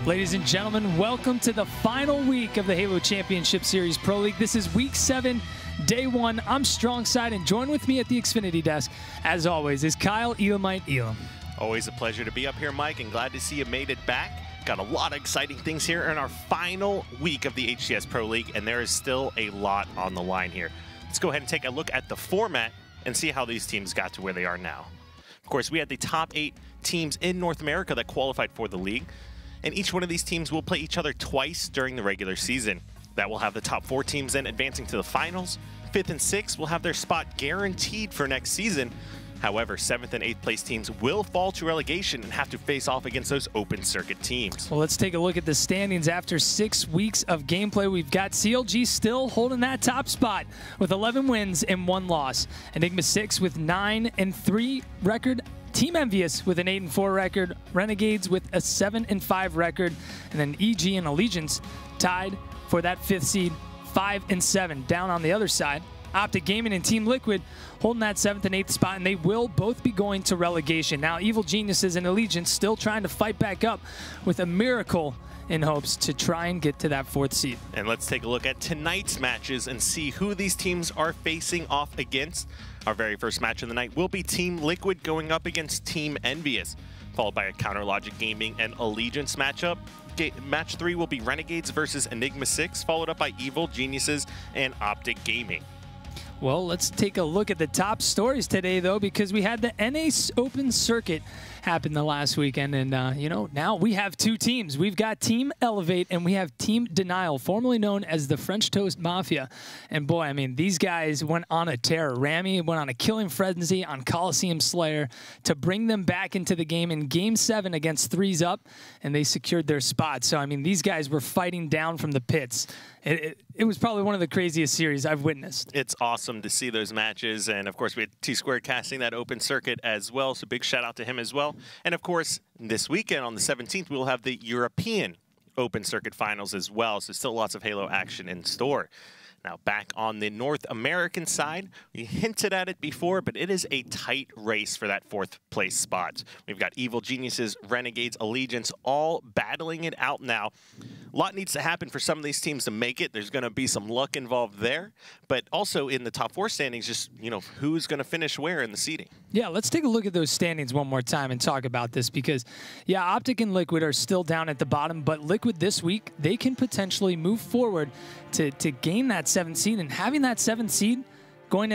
Ladies and gentlemen, welcome to the final week of the Halo Championship Series Pro League. This is week 7, day 1. I'm Strongside, and join with me at the Xfinity desk, as always, is Kyle Elamite Elam. Always a pleasure to be up here, Mike, and glad to see you made it back. Got a lot of exciting things here in our final week of the HCS Pro League, and there is still a lot on the line here. Let's go ahead and take a look at the format and see how these teams got to where they are now. Of course, we had the top 8 teams in North America that qualified for the league, and each one of these teams will play each other twice during the regular season. That will have the top 4 teams then advancing to the finals. 5th and 6th will have their spot guaranteed for next season. However, 7th and 8th place teams will fall to relegation and have to face off against those open circuit teams. Well, let's take a look at the standings after 6 weeks of gameplay. We've got CLG still holding that top spot with 11 wins and 1 loss. Enigma 6 with 9-3 record. Team Envious with an 8-4 record, Renegades with a 7-5 record, and then EG and Allegiance tied for that 5th seed, 5-7. Down on the other side, Optic Gaming and Team Liquid holding that 7th and 8th spot, and they will both be going to relegation. Now, Evil Geniuses and Allegiance still trying to fight back up with a miracle in hopes to try and get to that 4th seed. And let's take a look at tonight's matches and see who these teams are facing off against. Our very first match of the night will be Team Liquid going up against Team Envious, followed by a Counter Logic Gaming and Allegiance matchup. Match 3 will be Renegades versus Enigma 6, followed up by Evil Geniuses and Optic Gaming. Well, let's take a look at the top stories today, though, because we had the NA Open Circuit happen the last weekend. And, you know, now we have 2 teams. We've got Team Elevate and we have Team Denial, formerly known as the French Toast Mafia. And, boy, I mean, these guys went on a tear. Rami went on a killing frenzy on Coliseum Slayer to bring them back into the game in Game 7 against 3's Up, and they secured their spot. So, I mean, these guys were fighting down from the pits. It was probably one of the craziest series I've witnessed. It's awesome to see those matches. And, of course, we had T-Squared casting that open circuit as well. So big shout out to him as well. And, of course, this weekend on the 17th, we will have the European Open Circuit Finals as well. So still lots of Halo action in store. Now, back on the North American side, we hinted at it before, but it is a tight race for that 4th place spot. We've got Evil Geniuses, Renegades, Allegiance, all battling it out now. A lot needs to happen for some of these teams to make it. There's going to be some luck involved there, but also in the top 4 standings, just, you know, who's going to finish where in the seeding. Yeah, let's take a look at those standings one more time and talk about this because, yeah, Optic and Liquid are still down at the bottom, but Liquid this week, they can potentially move forward to gain that 7th seed, and having that 7th seed going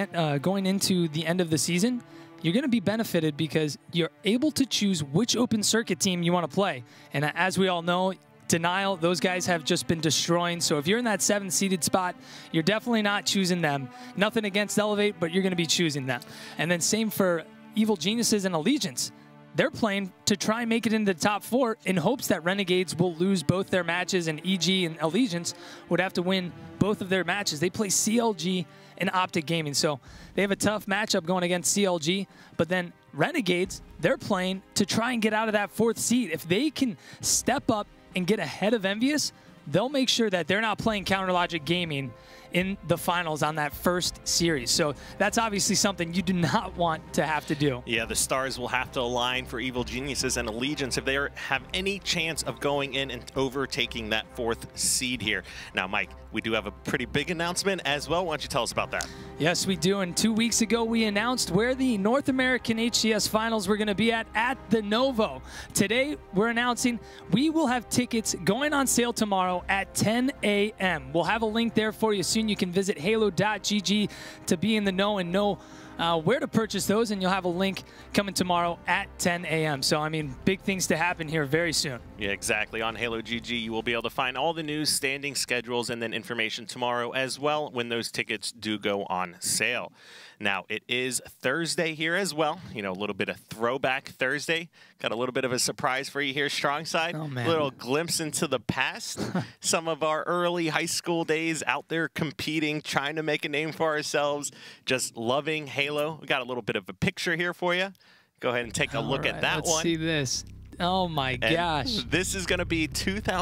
into the end of the season, you're going to be benefited because you're able to choose which open circuit team you want to play. And as we all know, Denial, those guys have just been destroying. So if you're in that 7th seeded spot, you're definitely not choosing them. Nothing against Elevate, but you're going to be choosing them. And then same for Evil Geniuses and Allegiance. They're playing to try and make it into the top 4 in hopes that Renegades will lose both their matches and EG and Allegiance would have to win both of their matches. They play CLG and Optic Gaming. So they have a tough matchup going against CLG, but then Renegades, they're playing to try and get out of that 4th seed. If they can step up and get ahead of Envious, they'll make sure that they're not playing Counter Logic Gaming in the finals on that 1st series. So that's obviously something you do not want to have to do. Yeah, the stars will have to align for Evil Geniuses and Allegiance if they have any chance of going in and overtaking that 4th seed here. Now, Mike, we do have a pretty big announcement as well. Why don't you tell us about that? Yes, we do. And 2 weeks ago, we announced where the North American HCS Finals were going to be at the Novo. Today, we're announcing we will have tickets going on sale tomorrow at 10 a.m. We'll have a link there for you soon. You can visit halo.gg to be in the know and know where to purchase those, and you'll have a link coming tomorrow at 10 a.m. So, I mean, big things to happen here very soon. Yeah, exactly. On Halo GG, you will be able to find all the news, standing schedules, and then information tomorrow as well when those tickets do go on sale. Now, it is Thursday here as well. You know, a little bit of throwback Thursday. Got a little bit of a surprise for you here, Strongside. Oh, man. A little glimpse into the past. Some of our early high school days out there competing, trying to make a name for ourselves, just loving Halo. We got a little bit of a picture here for you. Go ahead and take a look at that one. Let's see this. Oh my gosh. This is going to be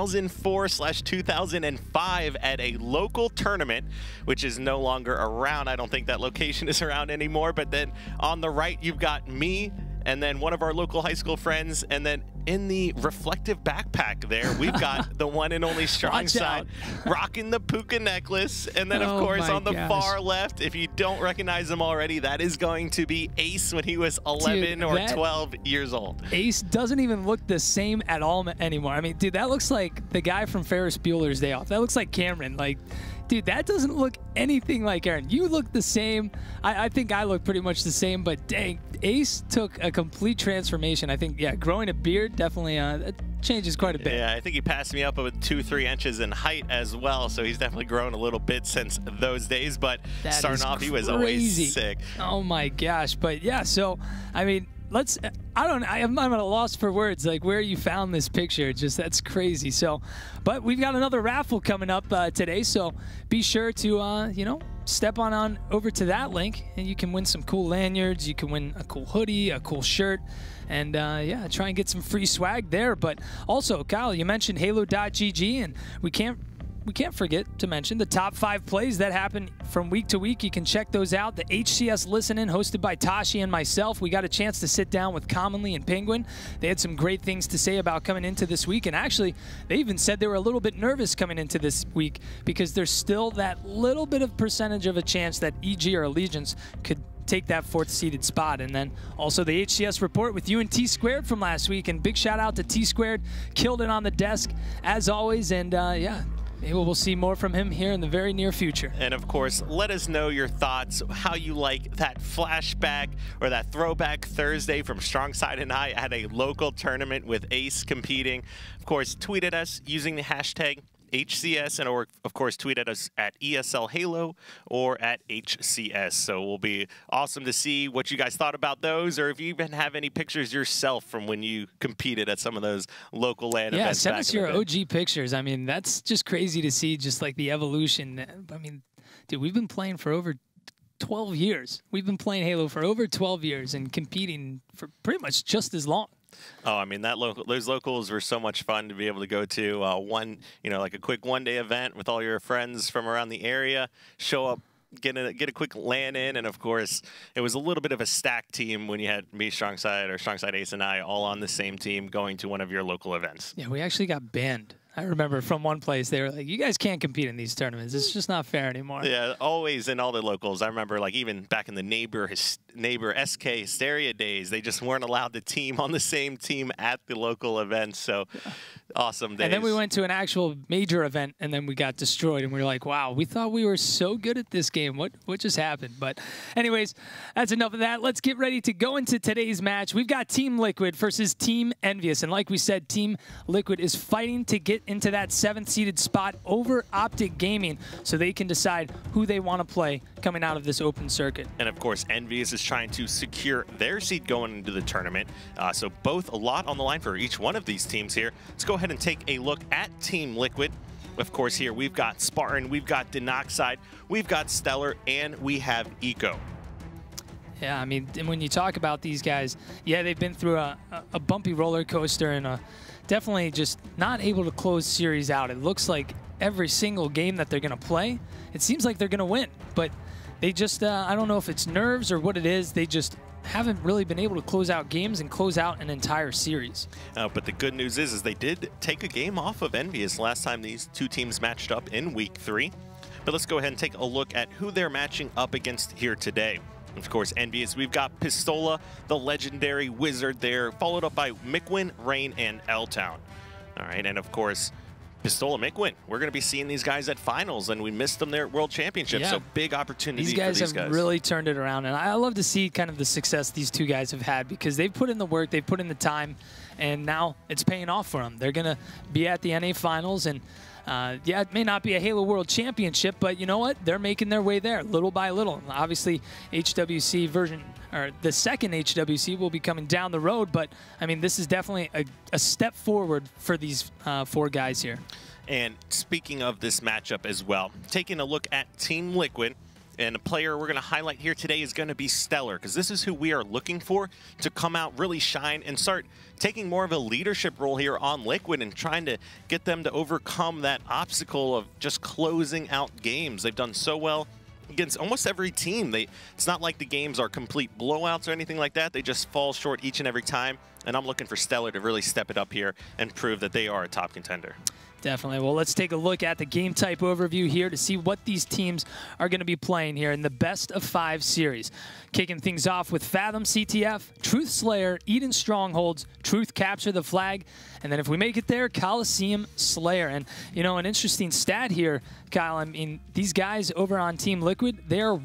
2004/2005 at a local tournament, which is no longer around. I don't think that location is around anymore. But then on the right, you've got me and then one of our local high school friends, and then in the reflective backpack there, we've got the one and only Strong Side rocking the puka necklace. And then, of course, on the far left, if you don't recognize him already, that is going to be Ace when he was 11 or 12 years old. Ace doesn't even look the same at all anymore. I mean, dude, that looks like the guy from Ferris Bueller's Day Off. That looks like Cameron. Like, dude, that doesn't look anything like Aaron. You look the same. I think I look pretty much the same, but dang, Ace took a complete transformation. I think, yeah, growing a beard definitely that changes quite a bit. Yeah, I think he passed me up with 2-3 inches in height as well, so he's definitely grown a little bit since those days, but that starting off, he was always sick. Oh my gosh, but yeah, so, I mean, I'm at a loss for words, like where you found this picture. Just, that's crazy. So, but we've got another raffle coming up today, so be sure to, you know, step on over to that link, and you can win some cool lanyards. You can win a cool hoodie, a cool shirt, and yeah, try and get some free swag there. But also, Kyle, you mentioned Halo.gg, and we can't forget to mention the top 5 plays that happen from week to week. You can check those out. The HCS Listen-In, hosted by Tashi and myself. We got a chance to sit down with Commonly and Penguin. They had some great things to say about coming into this week, and actually, they even said they were a little bit nervous coming into this week because there's still that little bit of percentage of a chance that EG or Allegiance could take that 4th seeded spot. And then also the HCS report with you and T-Squared from last week, and big shout out to T-Squared. Killed it on the desk as always, and yeah, maybe we'll see more from him here in the very near future. And of course, let us know your thoughts, how you like that flashback or that throwback Thursday from Strong Side and I at a local tournament with Ace competing. Of course, tweet at us using the hashtag HCS, and or of course tweet at us at ESL Halo or at HCS. So it will be awesome to see what you guys thought about those, or if you even have any pictures yourself from when you competed at some of those local LAN events. Yeah, send us your OG pictures. I mean, that's just crazy to see, just like the evolution. I mean, dude, we've been playing for over 12 years. We've been playing Halo for over 12 years and competing for pretty much just as long. Oh, I mean, those locals were so much fun to be able to go to. Like a quick one-day event with all your friends from around the area, show up, get a quick LAN in, and of course, it was a little bit of a stacked team when you had me, Strong Side Ace, and I all on the same team going to one of your local events. Yeah, we actually got banned. I remember from one place, they were like, you guys can't compete in these tournaments. It's just not fair anymore. Yeah, always in all the locals. I remember, like, even back in the neighbor SK Hysteria days, they just weren't allowed to team on the same team at the local events. So, awesome days. And then we went to an actual major event, and then we got destroyed. And we were like, wow, we thought we were so good at this game. What just happened? But anyways, that's enough of that. Let's get ready to go into today's match. We've got Team Liquid versus Team Envious. And like we said, Team Liquid is fighting to get into that 7th seeded spot over Optic Gaming so they can decide who they want to play coming out of this open circuit. And of course, Envious is trying to secure their seed going into the tournament. So both a lot on the line for each one of these teams here. Let's go ahead and take a look at Team Liquid. Of course, here we've got Spartan, we've got Denoxide, we've got Stellar, and we have Eco. Yeah, I mean, when you talk about these guys, yeah, they've been through a bumpy roller coaster and definitely just not able to close series out. It looks like every single game that they're going to play, it seems like they're going to win. But they just, I don't know if it's nerves or what it is, they just haven't really been able to close out games and close out an entire series. But the good news is they did take a game off of Envious last time these two teams matched up in Week 3. But let's go ahead and take a look at who they're matching up against here today. Of course, Envious, we've got Pistola, the legendary wizard there, followed up by Mikwen, Rain, and L-Town. All right, and of course, Pistola, Mikwen, we're going to be seeing these guys at finals, and we missed them there at World Championships, so big opportunity for these guys. These guys have really turned it around, and I love to see kind of the success these two guys have had because they've put in the work, they've put in the time, and now it's paying off for them. They're going to be at the NA Finals, and yeah, it may not be a Halo World Championship, but you know what? They're making their way there little by little. Obviously, HWC version, or the second HWC will be coming down the road, but I mean, this is definitely a step forward for these 4 guys here. And speaking of this matchup as well, taking a look at Team Liquid, and a player we're going to highlight here today is going to be Stellar, because this is who we are looking for to come out, really shine, and start taking more of a leadership role here on Liquid and trying to get them to overcome that obstacle of just closing out games. They've done so well against almost every team. It's not like the games are complete blowouts or anything like that. They just fall short each and every time. And I'm looking for Stellar to really step it up here and prove that they are a top contender. Definitely. Well, let's take a look at the game type overview here to see what these teams are going to be playing here in the best of 5 series. Kicking things off with Fathom CTF, Truth Slayer, Eden Strongholds, Truth Capture the Flag, and then if we make it there, Coliseum Slayer. And, you know, an interesting stat here, Kyle, I mean, these guys over on Team Liquid, they're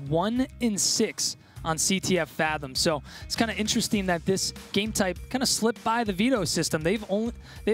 1-6 on CTF Fathom. So it's kind of interesting that this game type kind of slipped by the veto system. They have a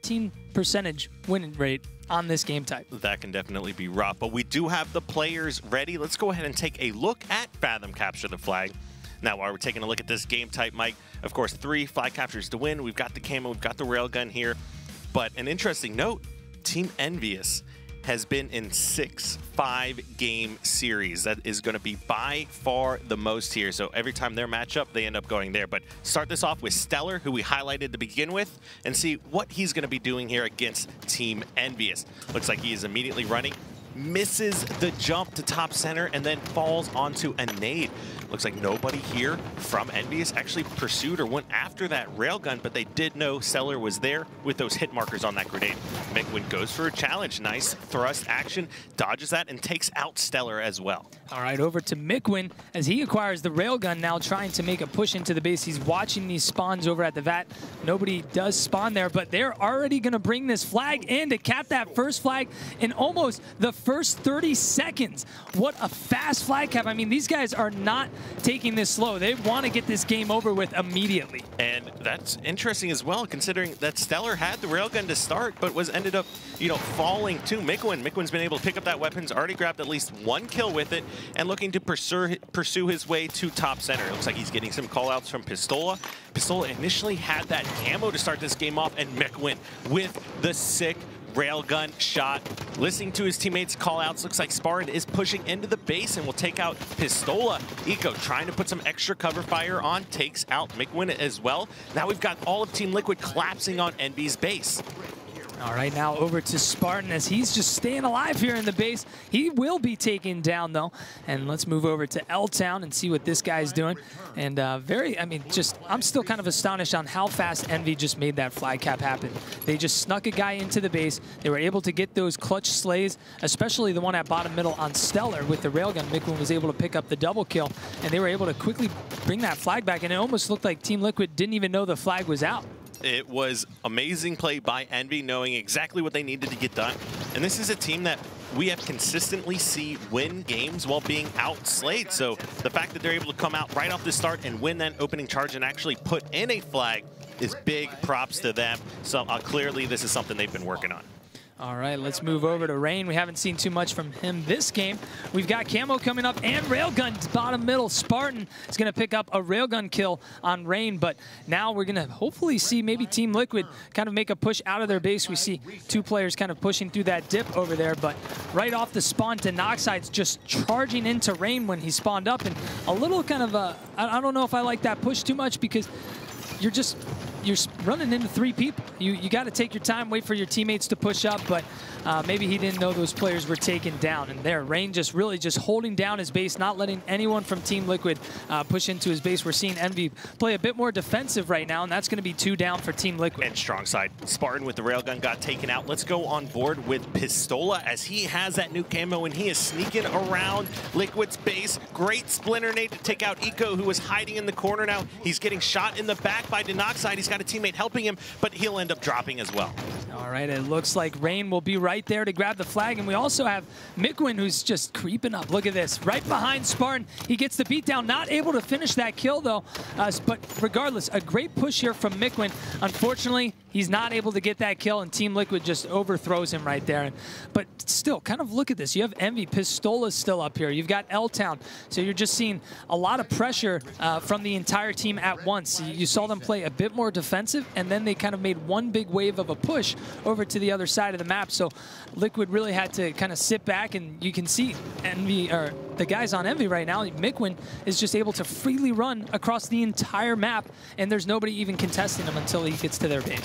14% win rate on this game type. That can definitely be rough, but we do have the players ready. Let's go ahead and take a look at Fathom Capture the Flag. Now, while we're taking a look at this game type, Mike, of course, 3 flag captures to win. We've got the camo, we've got the railgun here. But an interesting note, Team Envious has been in 6 5-game series. That is going to be by far the most here. So every time their matchup, they end up going there. But start this off with Stellar, who we highlighted to begin with, and see what he's going to be doing here against Team Envious. Looks like he is immediately running, misses the jump to top center, and then falls onto a nade. Looks like nobody here from Envious actually pursued or went after that railgun, but they did know Stellar was there with those hit markers on that grenade. Mikwen goes for a challenge. Nice thrust action, dodges that, and takes out Stellar as well. All right, over to Mikwen as he acquires the railgun, now trying to make a push into the base. He's watching these spawns over at the VAT. Nobody does spawn there, but they're already going to bring this flag in to cap that first flag in almost the first 30 seconds. What a fast flag cap. I mean, these guys are not taking this slow. They want to get this game over with immediately. And that's interesting as well, considering that Stellar had the railgun to start, but was ended up, you know, falling to Mikwen. Mikwen's been able to pick up that weapon, already grabbed at least 1 kill with it, and looking to pursue his way to top center. It looks like he's getting some callouts from Pistola. Pistola initially had that camo to start this game off, and Mikwen with the sick railgun shot. Listening to his teammates' call-outs, looks like Spartan is pushing into the base and will take out Pistola. Eco trying to put some extra cover fire on, takes out Mikwen as well. Now we've got all of Team Liquid collapsing on Envy's base. All right, now over to Spartan as he's just staying alive here in the base. He will be taken down, though. And let's move over to L-Town and see what this guy's doing. And I'm still kind of astonished on how fast Envy just made that flag cap happen. They just snuck a guy into the base. They were able to get those clutch slays, especially the one at bottom middle on Stellar with the railgun. Mikwen was able to pick up the double kill, and they were able to quickly bring that flag back. And it almost looked like Team Liquid didn't even know the flag was out. It was amazing play by Envy, knowing exactly what they needed to get done. And this is a team that we have consistently seen win games while being outslayed. So the fact that they're able to come out right off the start and win that opening charge and actually put in a flag is big props to them. So clearly this is something they've been working on. All right, let's move over to Rain. We haven't seen too much from him this game. We've got camo coming up and railgun bottom middle. Spartan is going to pick up a railgun kill on Rain, but now we're going to hopefully see maybe Team Liquid kind of make a push out of their base. We see 2 players kind of pushing through that dip over there, but right off the spawn, Denoxide's just charging into Rain when he spawned up, and a little kind of I don't know if I like that push too much, because you're running into 3 people. You got to take your time, wait for your teammates to push up, but maybe he didn't know those players were taken down. And there, Rain just really just holding down his base, not letting anyone from Team Liquid push into his base. We're seeing Envy play a bit more defensive right now, and that's going to be 2 down for Team Liquid. And strong side, Spartan with the railgun got taken out. Let's go on board with Pistola as he has that new camo and he is sneaking around Liquid's base. Great splinter nade to take out Eco, who was hiding in the corner. Now he's getting shot in the back by Denoxide. He's got a teammate helping him, but he'll end up dropping as well. All right, it looks like Rain will be right there to grab the flag, and we also have Mikwen, who's just creeping up. Look at this, right behind Spartan. He gets the beatdown, not able to finish that kill though, but regardless, a great push here from Mikwen. Unfortunately, he's not able to get that kill, and Team Liquid just overthrows him right there. But still, kind of look at this. You have Envy, Pistola's still up here. You've got L-Town, so you're just seeing a lot of pressure from the entire team at once. You saw them play a bit more defensive, and then they kind of made one big wave of a push over to the other side of the map. So Liquid really had to kind of sit back, and you can see Envy, or the guys on Envy right now, Mikwen is just able to freely run across the entire map, and there's nobody even contesting him until he gets to their base.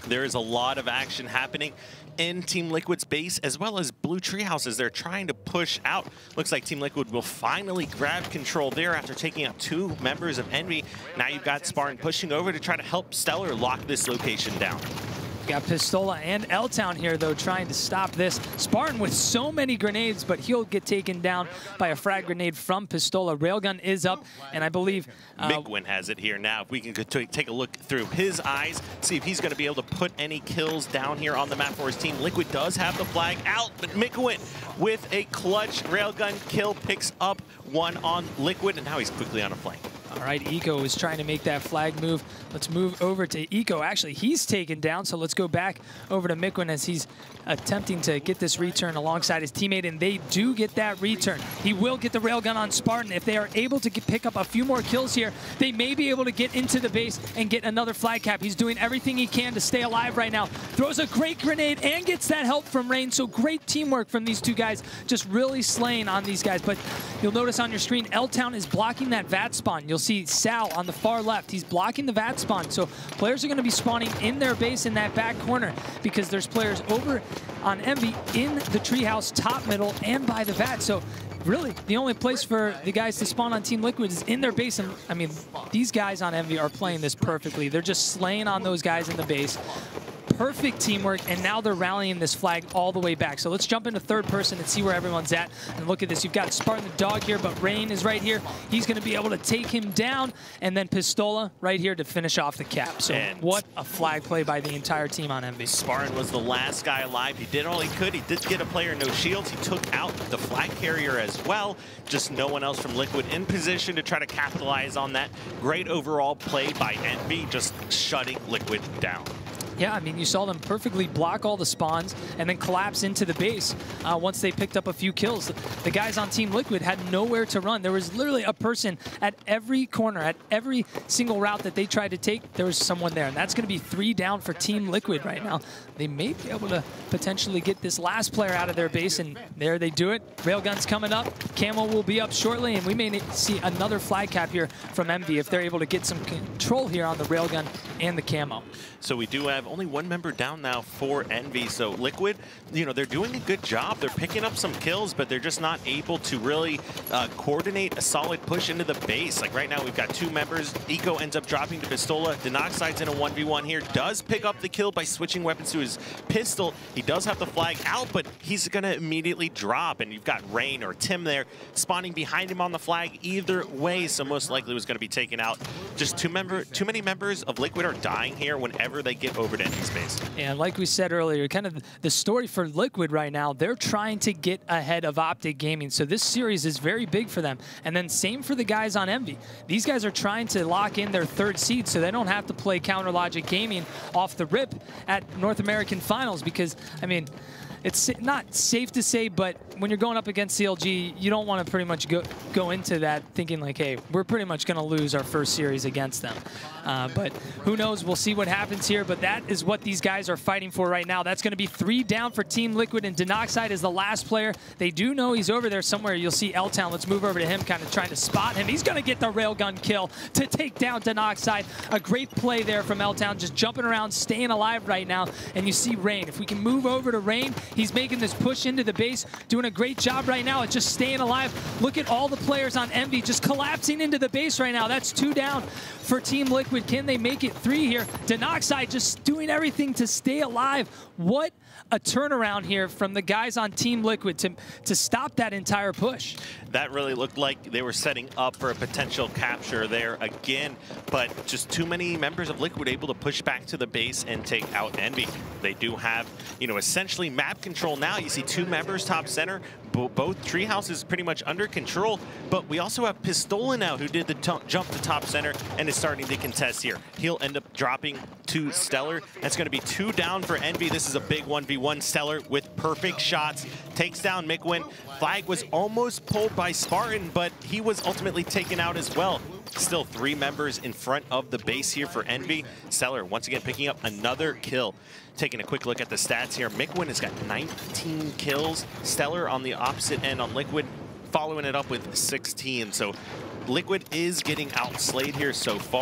There is a lot of action happening in Team Liquid's base, as well as Blue Treehouse as they're trying to push out. Looks like Team Liquid will finally grab control there after taking out 2 members of Envy. Now you've got Spartan pushing over to try to help Stellar lock this location down. Got Pistola and L-Town here, though, trying to stop this. Spartan with so many grenades, but he'll get taken down by a frag grenade from Pistola. Railgun is up, and I believe... Mickwin has it here now. If we can take a look through his eyes, see if he's going to be able to put any kills down here on the map for his team. Liquid does have the flag out, but Mickwin with a clutch Railgun kill picks up 1 on Liquid, and now he's quickly on a flank. All right, Eco is trying to make that flag move. Let's move over to Eco. Actually, he's taken down, so let's go back over to Mickwin as he's attempting to get this return alongside his teammate, and they do get that return. He will get the railgun on Spartan. If they are able to pick up a few more kills here, they may be able to get into the base and get another flag cap. He's doing everything he can to stay alive right now. Throws a great grenade and gets that help from Rain, so great teamwork from these 2 guys, just really slaying on these guys. But you'll notice on your screen, L-Town is blocking that VAT spawn. You'll see Sal on the far left. He's blocking the VAT spawn, so players are going to be spawning in their base in that back corner because there's players over on Envy in the treehouse, top, middle, and by the VAT. So really, the only place for the guys to spawn on Team Liquid is in their base. And I mean, these guys on Envy are playing this perfectly. They're just slaying on those guys in the base. Perfect teamwork, and now they're rallying this flag all the way back. So let's jump into third person and see where everyone's at. And look at this. You've got Spartan the dog here, but Rain is right here. He's going to be able to take him down, and then Pistola right here to finish off the cap. So what a flag play by the entire team on Envy. Spartan was the last guy alive. He did all he could. He did get a player no shields. He took out the flag carrier as well. Just no one else from Liquid in position to try to capitalize on that. Great overall play by Envy, just shutting Liquid down. Yeah, I mean, you saw them perfectly block all the spawns and then collapse into the base once they picked up a few kills. The guys on Team Liquid had nowhere to run. There was literally a person at every corner, at every single route that they tried to take, there was someone there. And that's going to be 3 down for Team Liquid right now. They may be able to potentially get this last player out of their base, and there they do it. Railgun's coming up. Camo will be up shortly, and we may see another flag cap here from Envy if they're able to get some control here on the Railgun and the camo. So we do have only 1 member down now for Envy. So Liquid, you know, they're doing a good job. They're picking up some kills, but they're just not able to really coordinate a solid push into the base. Like right now, we've got 2 members. Eco ends up dropping to Pistola. Denoxide's in a 1v1 here. Does pick up the kill by switching weapons to his pistol. He does have the flag out, but he's going to immediately drop. And you've got Rain or Tim there spawning behind him on the flag either way. So most likely was going to be taken out. Just too many members of Liquid are dying here whenever they get over to Envy space. And like we said earlier, kind of the story for Liquid right now, they're trying to get ahead of Optic Gaming. So this series is very big for them. And then same for the guys on Envy. These guys are trying to lock in their 3rd seed so they don't have to play Counter Logic Gaming off the rip at North American Finals because, I mean, it's not safe to say, but when you're going up against CLG, you don't want to pretty much go into that thinking like, hey, we're pretty much going to lose our first series against them. But who knows? We'll see what happens here. But that is what these guys are fighting for right now. That's going to be 3 down for Team Liquid, and Denoxide is the last player. They do know he's over there somewhere. You'll see L-Town. Let's move over to him, kind of trying to spot him. He's going to get the railgun kill to take down Denoxide. A great play there from L-Town, just jumping around, staying alive right now. And you see Rain. If we can move over to Rain, he's making this push into the base, doing a great job right now at just staying alive. Look at all the players on Envy just collapsing into the base right now. That's 2 down for Team Liquid. Can they make it 3 here? Denoxide just doing everything to stay alive. What a turnaround here from the guys on Team Liquid to stop that entire push. That really looked like they were setting up for a potential capture there again, but just too many members of Liquid able to push back to the base and take out Envy. They do have, you know, essentially map control now. You see 2 members top center. Both treehouses pretty much under control, but we also have Pistola now who did the jump to top center and is starting to contest here. He'll end up dropping to Stellar. That's going to be 2 down for Envy. This is a big 1v1. Stellar with perfect shots takes down Mickwin. Flag was almost pulled by Spartan, but he was ultimately taken out as well. Still 3 members in front of the base here for Envy. Stellar once again picking up another kill. Taking a quick look at the stats here, Mickwin has got 19 kills. Stellar on the opposite end on Liquid, following it up with 16. So Liquid is getting outslayed here so far.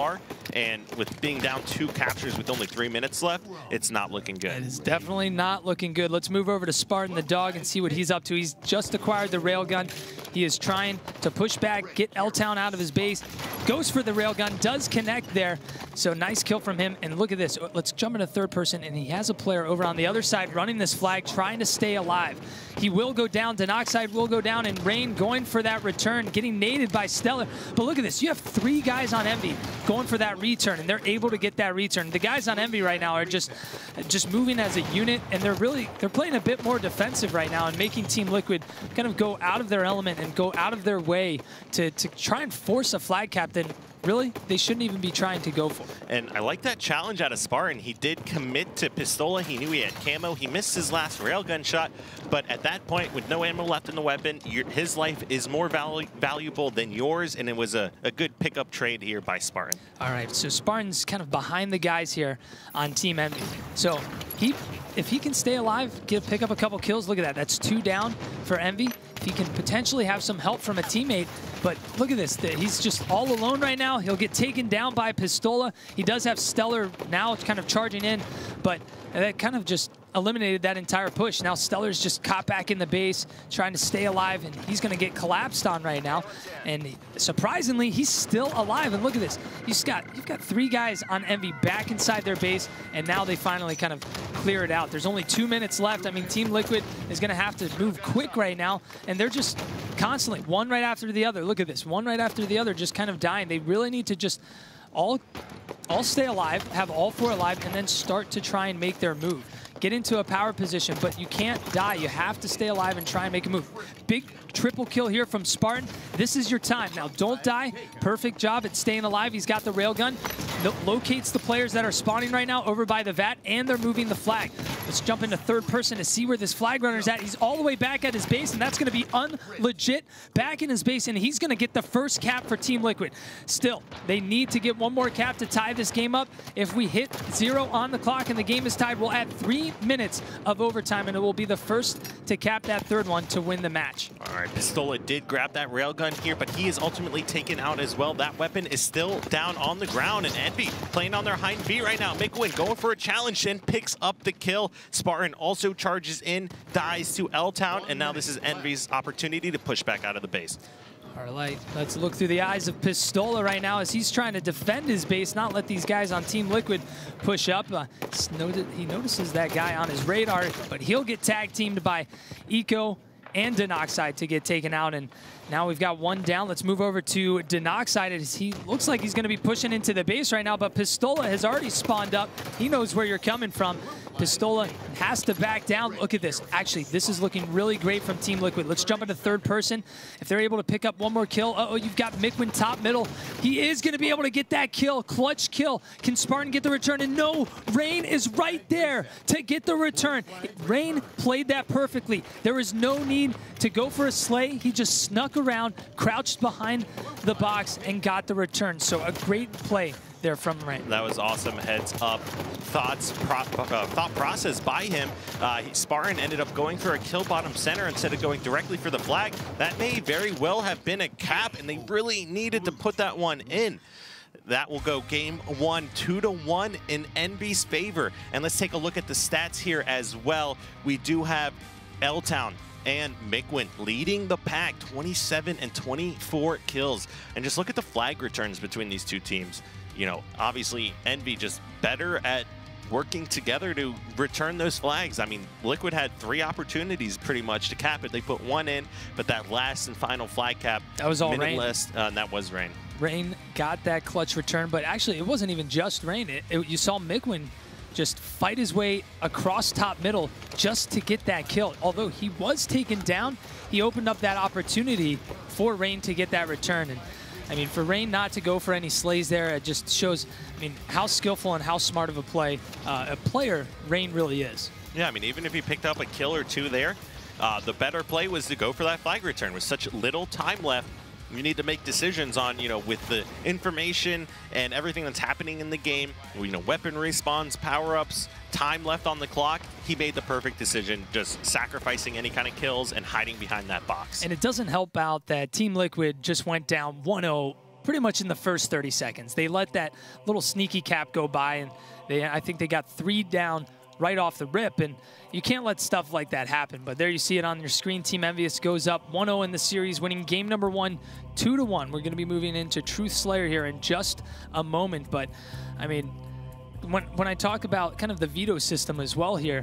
And with being down 2 captures with only 3 minutes left, it's not looking good. It is definitely not looking good. Let's move over to Spartan the Dog and see what he's up to. He's just acquired the railgun. He is trying to push back, get L-Town out of his base. Goes for the railgun, does connect there. So nice kill from him. And look at this. Let's jump into third person, and he has a player over on the other side running this flag, trying to stay alive. He will go down. Denoxide will go down, and Rain going for that return, getting naded by Stellar. But look at this. You have 3 guys on Envy going for that return, and they're able to get that return. The guys on Envy right now are just moving as a unit, and they're playing a bit more defensive right now and making Team Liquid kind of go out of their element and go out of their way to try and force a flag captain. Really, they shouldn't even be trying to go for. And I like that challenge out of Spartan. He did commit to Pistola. He knew he had camo. He missed his last railgun shot, but at that point, with no ammo left in the weapon, his life is more valuable than yours, and it was a good pickup trade here by Spartan. All right, so Spartan's kind of behind the guys here on Team Envy. So if he can stay alive, pick up a couple kills, look at that. That's 2 down for Envy. If he can potentially have some help from a teammate, but look at this. He's just all alone right now. He'll get taken down by Pistola. He does have Stellar now kind of charging in, but that kind of just eliminated that entire push. Now Stellar's just caught back in the base, trying to stay alive, and he's going to get collapsed on right now. And surprisingly, he's still alive. And look at this. You've got 3 guys on Envy back inside their base, and now they finally kind of clear it out. There's only 2 minutes left. I mean, Team Liquid is going to have to move quick right now, and they're just constantly one right after the other. Look at this. One right after the other, just kind of dying. They really need to just all stay alive, have all 4 alive, and then start to try and make their move. Get into a power position, but you can't die. You have to stay alive and try and make a move. Big triple kill here from Spartan. This is your time. Now, don't die. Perfect job at staying alive. He's got the railgun. Locates the players that are spawning right now over by the VAT, and they're moving the flag. Let's jump into third person to see where this flag runner's at. He's all the way back at his base, and that's going to be unlegit back in his base, and he's going to get the first cap for Team Liquid. Still, they need to get 1 more cap to tie this game up. If we hit 0 on the clock and the game is tied, we'll add 3 minutes of overtime, and it will be the first to cap that 3rd one to win the match. All right, Pistola did grab that railgun here, but he is ultimately taken out as well. That weapon is still down on the ground, and Envy playing on their hind feet right now. Mickwin going for a challenge and picks up the kill. Spartan also charges in, dies to L-Town, and now this is Envy's opportunity to push back out of the base. All right, let's look through the eyes of Pistola right now as he's trying to defend his base, not let these guys on Team Liquid push up. He notices that guy on his radar, but he'll get tag teamed by Eco and Denoxide to get taken out. And now we've got 1 down. Let's move over to Denoxide as he looks like he's going to be pushing into the base right now, but Pistola has already spawned up. He knows where you're coming from. Pistola has to back down. Look at this. Actually, this is looking really great from Team Liquid. Let's jump into third person. If they're able to pick up 1 more kill. Uh-oh, you've got Mickwin top middle. He is going to be able to get that kill. Clutch kill. Can Spartan get the return? And no, Rain is right there to get the return. Rain played that perfectly. There is no need to go for a slay. He just snuck around, crouched behind the box, and got the return. So a great play there from Rain. That was awesome. Heads up thought process by him. Spartan ended up going for a kill bottom center instead of going directly for the flag. That may very well have been a cap, and they really needed to put that one in. That will go game 1, 2-1 in Envy's favor. And let's take a look at the stats here as well. We do have L-Town and Mickwin leading the pack, 27 and 24 kills. And just look at the flag returns between these 2 teams. You know, obviously Envy just better at working together to return those flags. I mean, Liquid had 3 opportunities pretty much to cap it. They put 1 in, but that last and final flag cap, that was all Rain. That was Rain. Rain got that clutch return, but actually it wasn't even just Rain. You saw Mickwin just fight his way across top middle just to get that kill. Although he was taken down, he opened up that opportunity for Rain to get that return. And I mean, for Rain not to go for any slays there, it just shows, I mean, how skillful and how smart of a player Rain really is. Yeah, I mean, even if he picked up a kill or 2 there, the better play was to go for that flag return. With such little time left, you need to make decisions on, you know, with the information and everything that's happening in the game, you know, weapon respawns, power-ups, time left on the clock. He made the perfect decision, just sacrificing any kind of kills and hiding behind that box. And it doesn't help out that Team Liquid just went down 1-0 pretty much in the first 30 seconds. They let that little sneaky cap go by, and I think they got 3 down right off the rip, and you can't let stuff like that happen. But there you see it on your screen. Team EnVyUs goes up 1-0 in the series, winning game number 1, 2-1. We're going to be moving into Truth Slayer here in just a moment. But, I mean, when I talk about kind of the veto system as well here,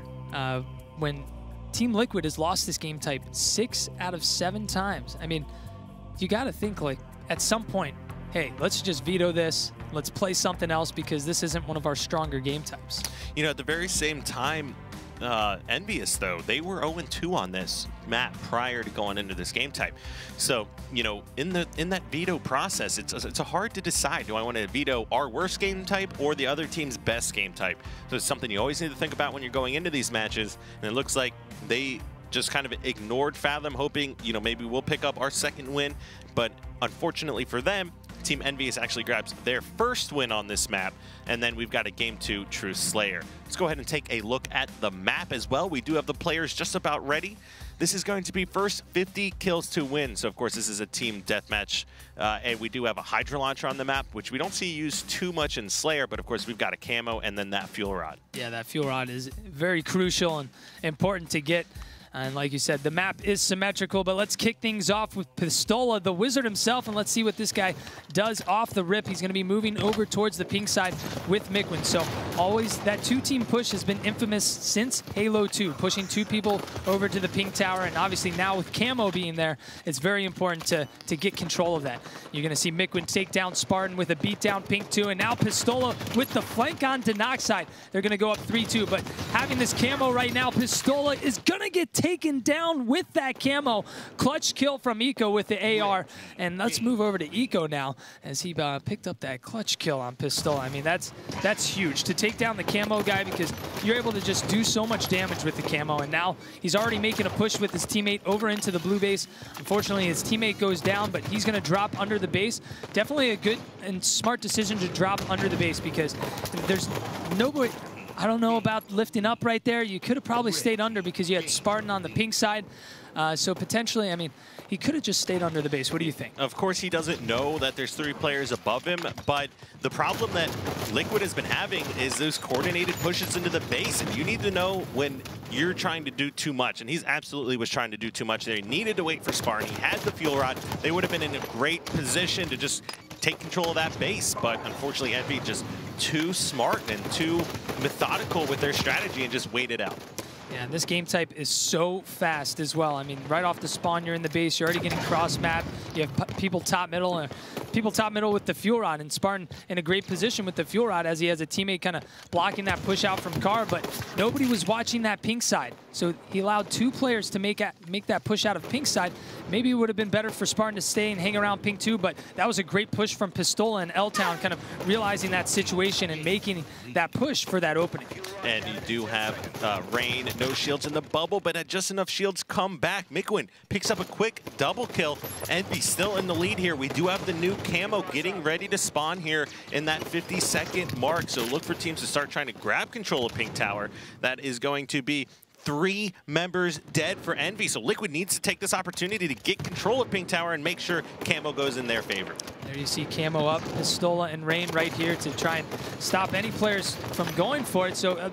when Team Liquid has lost this game type 6 out of 7 times, I mean, you got to think, like, at some point, hey, let's just veto this. Let's play something else because this isn't one of our stronger game types. You know, at the very same time, EnVyUs, though, they were 0-2 on this map prior to going into this game type. So, you know, in that veto process, it's hard to decide. Do I want to veto our worst game type or the other team's best game type? So it's something you always need to think about when you're going into these matches. And it looks like they just kind of ignored Fathom, hoping, you know, maybe we'll pick up our second win. But unfortunately for them, Team EnVyUs actually grabs their first win on this map, and then we've got a Game 2 Truth Slayer. Let's go ahead and take a look at the map as well. We do have the players just about ready. This is going to be first 50 kills to win. So, of course, this is a team deathmatch, and we do have a Hydra Launcher on the map, which we don't see used too much in Slayer, but, of course, we've got a camo and then that Fuel Rod. Yeah, that Fuel Rod is very crucial and important to get. And like you said, the map is symmetrical, but let's kick things off with Pistola, the wizard himself, and let's see what this guy does off the rip. He's going to be moving over towards the pink side with Mikwen. So always that 2-team push has been infamous since Halo 2, pushing 2 people over to the pink tower. And obviously now with Camo being there, it's very important to get control of that. You're going to see Mikwen take down Spartan with a beatdown pink 2, and now Pistola with the flank on Denoxide. They're going to go up 3-2, but having this Camo right now, Pistola is going to get taken down with that Camo. Clutch kill from Eco with the AR. And let's move over to Eco now as he picked up that clutch kill on Pistola. I mean, that's huge to take down the Camo guy because you're able to just do so much damage with the Camo. And now he's already making a push with his teammate over into the blue base. Unfortunately, his teammate goes down, but he's going to drop under the base. Definitely a good and smart decision to drop under the base because there's nobody. I don't know about lifting up right there. You could have probably stayed under because you had Spartan on the pink side. So potentially, I mean, he could have just stayed under the base. What do you think? Of course, he doesn't know that there's 3 players above him, but the problem that Liquid has been having is those coordinated pushes into the base, and you need to know when you're trying to do too much, and he's absolutely was trying to do too much there. He needed to wait for Spartan. He had the Fuel Rod. They would have been in a great position to just take control of that base, but unfortunately, Envy just too smart and too methodical with their strategy and just waited out. Yeah, this game type is so fast as well. I mean, right off the spawn, you're in the base. You're already getting cross-map. You have people top middle with the Fuel Rod, and Spartan in a great position with the Fuel Rod as he has a teammate kind of blocking that push out from Car, but nobody was watching that pink side. So he allowed 2 players to make that push out of pink side. Maybe it would have been better for Spartan to stay and hang around pink 2, but that was a great push from Pistola and L-Town kind of realizing that situation and making that push for that opening. And you do have Rain, no shields in the bubble, but had just enough shields come back. Mikwen picks up a quick double kill. Envy still in the lead here. We do have the new Camo getting ready to spawn here in that 50-second mark. So look for teams to start trying to grab control of Pink Tower. That is going to be 3 members dead for Envy. So Liquid needs to take this opportunity to get control of Pink Tower and make sure Camo goes in their favor. There you see Camo up, Pistola and Rain right here to try and stop any players from going for it. So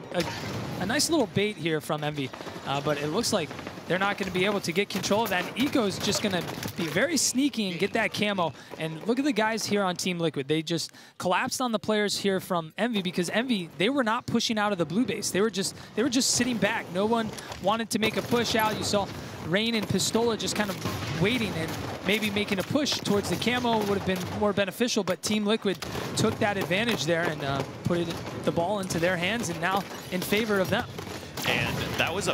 a nice little bait here from Envy, but it looks like they're not going to be able to get control of that. And Eco's just going to be very sneaky and get that Camo. And look at the guys here on Team Liquid. They just collapsed on the players here from Envy because Envy, they were not pushing out of the blue base. They were just sitting back. No one wanted to make a push out. You saw Rain and Pistola just kind of waiting and maybe making a push towards the Camo would have been more beneficial, but Team Liquid took that advantage there and put the ball into their hands and now in favor of them. And that was a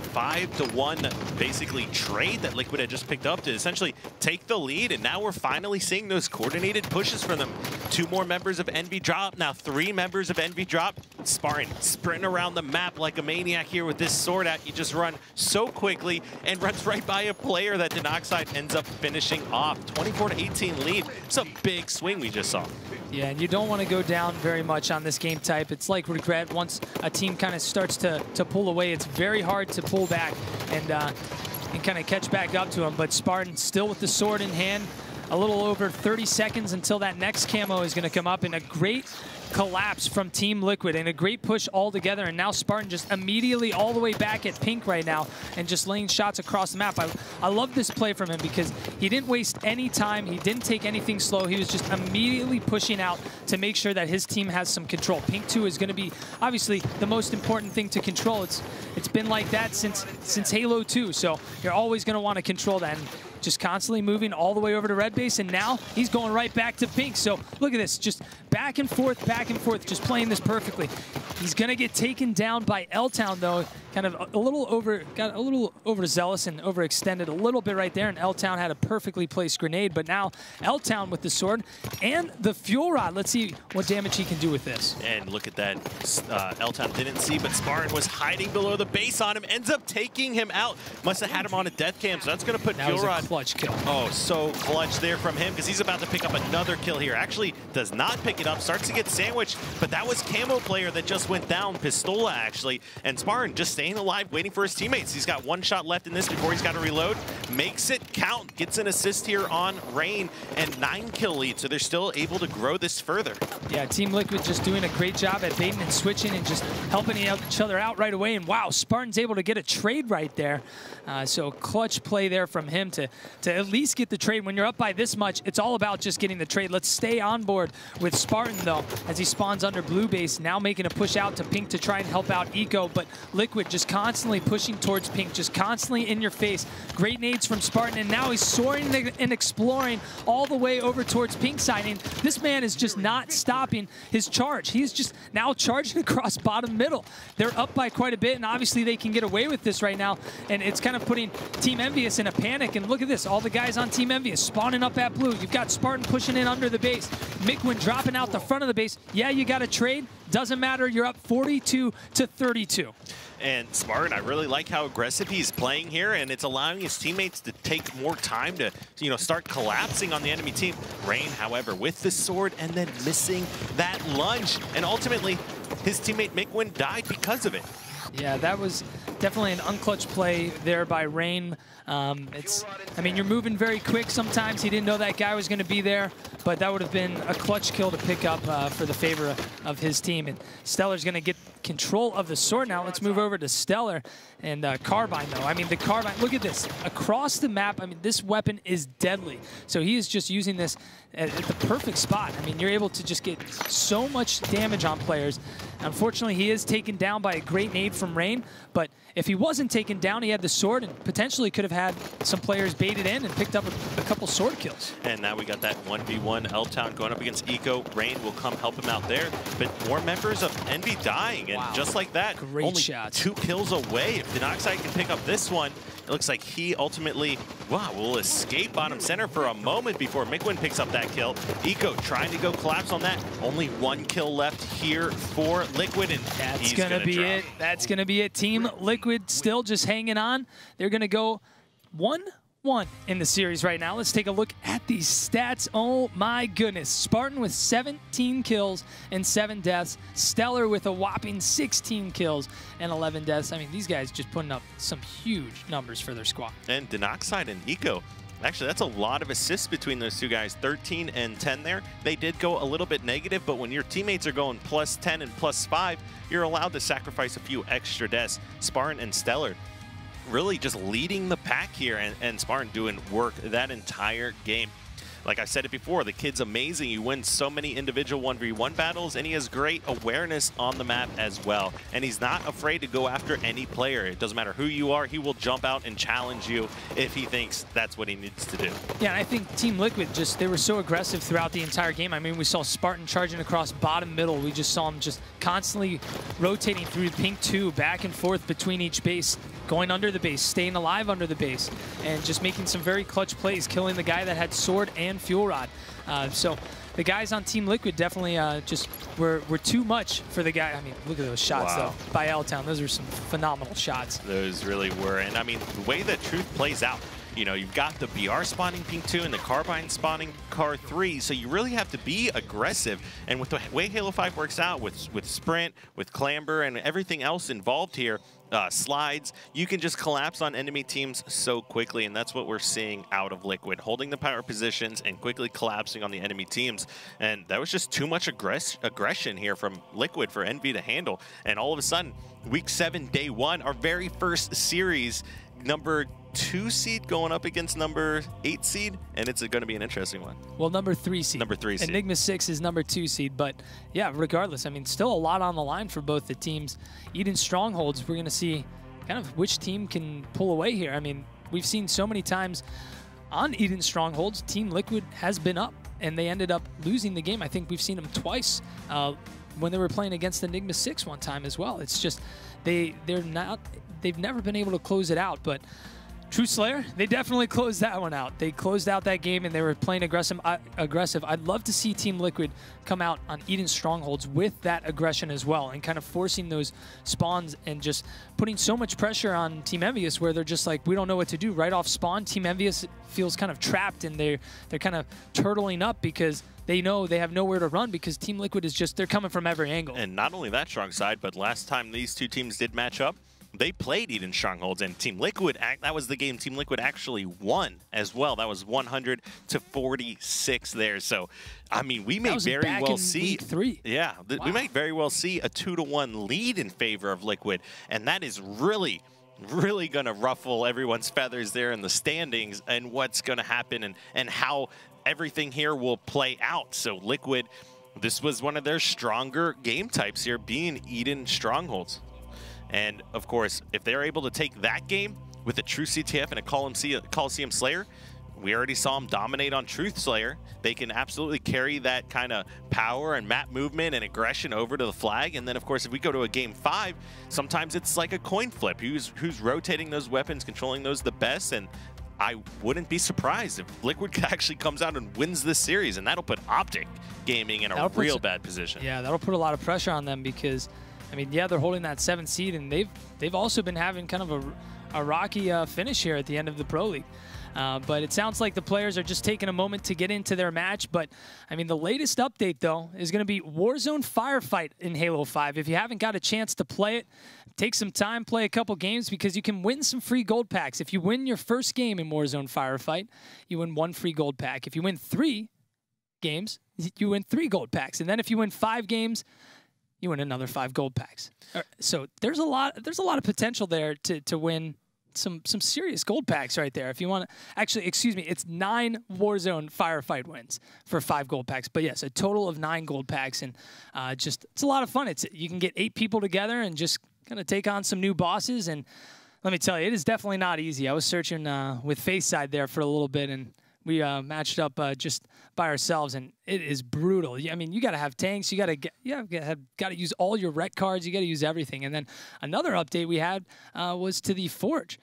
5-to-1 basically trade that Liquid had just picked up to essentially take the lead. And now we're finally seeing those coordinated pushes from them. 2 more members of Envy drop. Now 3 members of Envy drop. Spartan sprinting around the map like a maniac here with this sword out. You just run so quickly and runs right by a player that Denoxide ends up finishing off. 24-18 lead. It's a big swing we just saw. Yeah, and you don't want to go down very much on this game type. It's like Regret. Once a team kind of starts to pull away, it's very hard to pull back and kind of catch back up to them. But Spartan still with the sword in hand. a little over 30 seconds until that next camo is going to come up, and a great collapse from Team Liquid and a great push all together. And now Spartan just immediately all the way back at pink right now and just laying shots across the map. I love this play from him because he didn't waste any time. He didn't take anything slow. He was just immediately pushing out to make sure that his team has some control. Pink 2 is going to be obviously the most important thing to control. It's been like that since Halo 2, so you're always going to want to control that. And just constantly moving all the way over to red base, and now he's going right back to pink. So look at this, just back and forth, just playing this perfectly. He's going to get taken down by L-Town, though. Kind of got a little overzealous and overextended a little bit right there, and L-Town had a perfectly placed grenade. But now L-Town with the sword and the fuel rod. Let's see what damage he can do with this. And look at that. L-Town didn't see, but Spartan was hiding below the base on him, ends up taking him out. Must have had him on a death cam, so that's going to put fuel rod. Clutch kill. Oh, so clutch there from him, because he's about to pick up another kill here. Actually does not pick it up, starts to get sandwiched, but that was Camo player that just went down, Pistola actually, and Spartan just staying alive, waiting for his teammates. He's got one shot left in this before he's got to reload. Makes it count, gets an assist here on Rain, and 9 kill lead, so they're still able to grow this further. Yeah, Team Liquid just doing a great job at baiting and switching and just helping each other out right away. And wow, Spartan's able to get a trade right there. So clutch play there from him to at least get the trade. When you're up by this much, it's all about just getting the trade. Let's stay on board with Spartan, though, as he spawns under blue base, now making a push out to pink to try and help out Eco, but Liquid just constantly pushing towards pink, just constantly in your face. Great nades from Spartan, and now he's soaring and exploring all the way over towards pink side. And this man is just not stopping his charge. He's just now charging across bottom middle. They're up by quite a bit, and obviously they can get away with this right now, and it's kind of putting Team Envious in a panic. And look at this, all the guys on Team Envious spawning up at blue. You've got Spartan pushing in under the base. Mikwen dropping out the front of the base. Yeah, you got a trade. Doesn't matter. You're up 42-32. And Spartan, I really like how aggressive he's playing here, and it's allowing his teammates to take more time to, start collapsing on the enemy team. Rain, however, with the sword and then missing that lunge, and ultimately his teammate Mikwen died because of it. Yeah, that was definitely an unclutch play there by Rain. I mean, you're moving very quick sometimes. He didn't know that guy was going to be there, but that would have been a clutch kill to pick up for the favor of his team. And Stellar's going to get control of the sword now. Let's move over to Stellar and Carbine, though. I mean, the Carbine, look at this. Across the map, I mean, this weapon is deadly. So he is just using this at the perfect spot. I mean, you're able to just get so much damage on players. Unfortunately, he is taken down by a great nade from Rain, but if he wasn't taken down, he had the sword and potentially could have had some players baited in and picked up a couple sword kills. And now we got that 1v1 L-Town going up against Eco. Rain will come help him out there, but more members of Envy dying, and just like that, great only shots. 2 kills away. If Denoxide can pick up this one, it looks like he ultimately, will escape bottom center for a moment before Mikwen picks up that kill. Eco trying to go collapse on that. Only 1 kill left here for Liquid, and that's gonna be it. That's gonna be it. Team Liquid still just hanging on. They're gonna go 1-1 in the series right now. Let's take a look at these stats. Oh my goodness. Spartan with 17 kills and 7 deaths. Stellar with a whopping 16 kills and 11 deaths. I mean, these guys just putting up some huge numbers for their squad. And Denoxide and Eco, actually, that's a lot of assists between those two guys, 13 and 10 there. They did go a little bit negative, but when your teammates are going +10 and +5, you're allowed to sacrifice a few extra deaths. Spartan and Stellar really just leading the pack here, and Spartan doing work that entire game. Like I said it before, the kid's amazing. He wins so many individual 1v1 battles, and he has great awareness on the map as well. And he's not afraid to go after any player. It doesn't matter who you are, he will jump out and challenge you if he thinks that's what he needs to do. Yeah, and I think Team Liquid they were so aggressive throughout the entire game. I mean, we saw Spartan charging across bottom middle. We just saw him just constantly rotating through pink 2, back and forth between each base, going under the base, staying alive under the base, and just making some very clutch plays, killing the guy that had sword and fuel rod. So the guys on Team Liquid definitely just were too much for the guy. I mean, look at those shots, though, by L-Town. Those are some phenomenal shots. Those really were. And I mean, the way that Truth plays out, You know, you've got the BR spawning Pink 2 and the Carbine spawning Car 3, so you really have to be aggressive. And with the way Halo 5 works out, with Sprint, with Clamber, and everything else involved here, slides, you can just collapse on enemy teams so quickly, and that's what we're seeing out of Liquid, holding the power positions and quickly collapsing on the enemy teams. And that was just too much aggression here from Liquid for Envy to handle. And all of a sudden, week 7, day 1, our very first series, number 2 seed going up against number 8 seed, and it's going to be an interesting one. Well, number 3 seed. Number 3 seed. Enigma 6 is number 2 seed, but yeah, regardless, I mean, still a lot on the line for both the teams. Eden Strongholds, we're going to see kind of which team can pull away here. I mean, we've seen so many times on Eden Strongholds, Team Liquid has been up, and they ended up losing the game. I think we've seen them twice when they were playing against Enigma 6 one time as well. It's just they've never been able to close it out, but TrueSlayer, they definitely closed that one out. They closed out that game, and they were playing aggressive. I'd love to see Team Liquid come out on Eden Strongholds with that aggression as well, and kind of forcing those spawns and just putting so much pressure on Team Envious where they're just like, we don't know what to do. Right off spawn, Team Envious feels kind of trapped, and they're kind of turtling up because they know they have nowhere to run because Team Liquid is just, they're coming from every angle. And not only that strong side, but last time these two teams did match up, they played Eden Strongholds, and Team Liquid, that was the game Team Liquid actually won as well. That was 100-46 there. So, I mean, we may very well see week 3. Yeah, wow. We might very well see a 2-1 lead in favor of Liquid, and that is really going to ruffle everyone's feathers there in the standings and what's going to happen and how everything here will play out. So Liquid, this was one of their stronger game types here, being Eden Strongholds. And, of course, if they're able to take that game with a true CTF and a Coliseum Slayer, we already saw them dominate on Truth Slayer. They can absolutely carry that kind of power and map movement and aggression over to the flag. And then, of course, if we go to a game 5, sometimes it's like a coin flip. Who's rotating those weapons, controlling those the best? And I wouldn't be surprised if Liquid actually comes out and wins this series, and that'll put Optic Gaming in a real bad position. Yeah, that'll put a lot of pressure on them because, I mean, yeah, they're holding that 7th seed, and they've also been having kind of a rocky finish here at the end of the Pro League. But it sounds like the players are just taking a moment to get into their match. But, I mean, the latest update, though, is going to be Warzone Firefight in Halo 5. If you haven't got a chance to play it, take some time, play a couple games, because you can win some free gold packs. If you win your first game in Warzone Firefight, you win 1 free gold pack. If you win 3 games, you win 3 gold packs. And then if you win 5 games, you win another 5 gold packs. So there's a lot of potential there to win some serious gold packs right there. If you want to, actually, excuse me, it's 9 Warzone Firefight wins for 5 gold packs. But yes, a total of 9 gold packs, and it's a lot of fun. You can get 8 people together and just kind of take on some new bosses. And let me tell you, it is definitely not easy. I was searching with FaceSide there for a little bit, and we matched up just by ourselves, and it is brutal. I mean, you got to have tanks. You got to use all your rec cards. You got to use everything. And then another update we had was to the Forge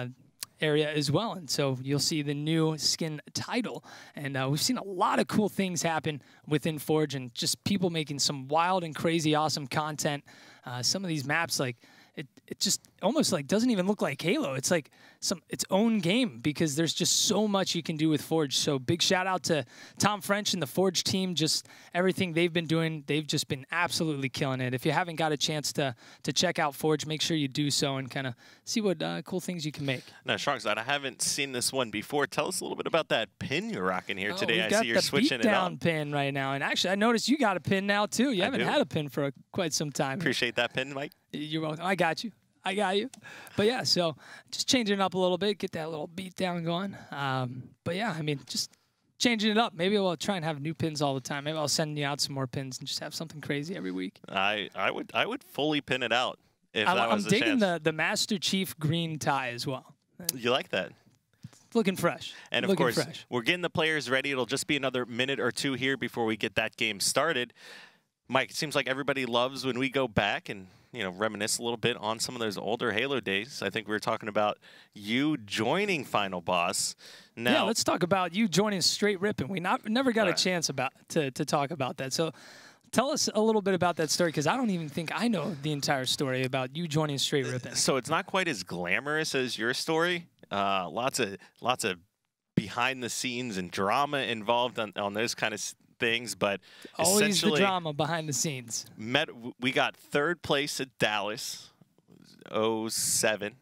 area as well. And so you'll see the new skin title. And we've seen a lot of cool things happen within Forge, and just people making some wild and crazy awesome content. Some of these maps, like, it just almost like doesn't even look like Halo. It's like its own game because there's just so much you can do with Forge. So big shout out to Tom French and the Forge team. Just everything they've been doing, they've just been absolutely killing it. If you haven't got a chance to check out Forge, make sure you do so and kind of see what cool things you can make. Now, Sharkside, I haven't seen this one before. Tell us a little bit about that pin you're rocking here today. I see you're switching it up. Beatdown pin right now, and actually I noticed you got a pin now too. You haven't had a pin for quite some time. Appreciate that pin, Mike. You're welcome. I got you. But yeah, so just changing it up a little bit, get that little beat down going. But yeah, I mean, just changing it up. Maybe we'll try and have new pins all the time. Maybe I'll send you out some more pins and just have something crazy every week. I would fully pin it out if that was a chance. I'm digging the Master Chief green tie as well. You like that? Looking fresh. And of course, we're getting the players ready. It'll just be another minute or 2 here before we get that game started. Mike, it seems like everybody loves when we go back and, you know, reminisce a little bit on some of those older Halo days. I think we were talking about you joining Final Boss. Now, yeah, let's talk about you joining Straight Rippin'. We never got a chance to talk about that. So tell us a little bit about that story, because I don't even think I know the entire story about you joining Straight Rippin'. So it's not quite as glamorous as your story. Lots of behind the scenes and drama involved on those kind of things, but always essentially the drama behind the scenes. We got third place at Dallas, 07,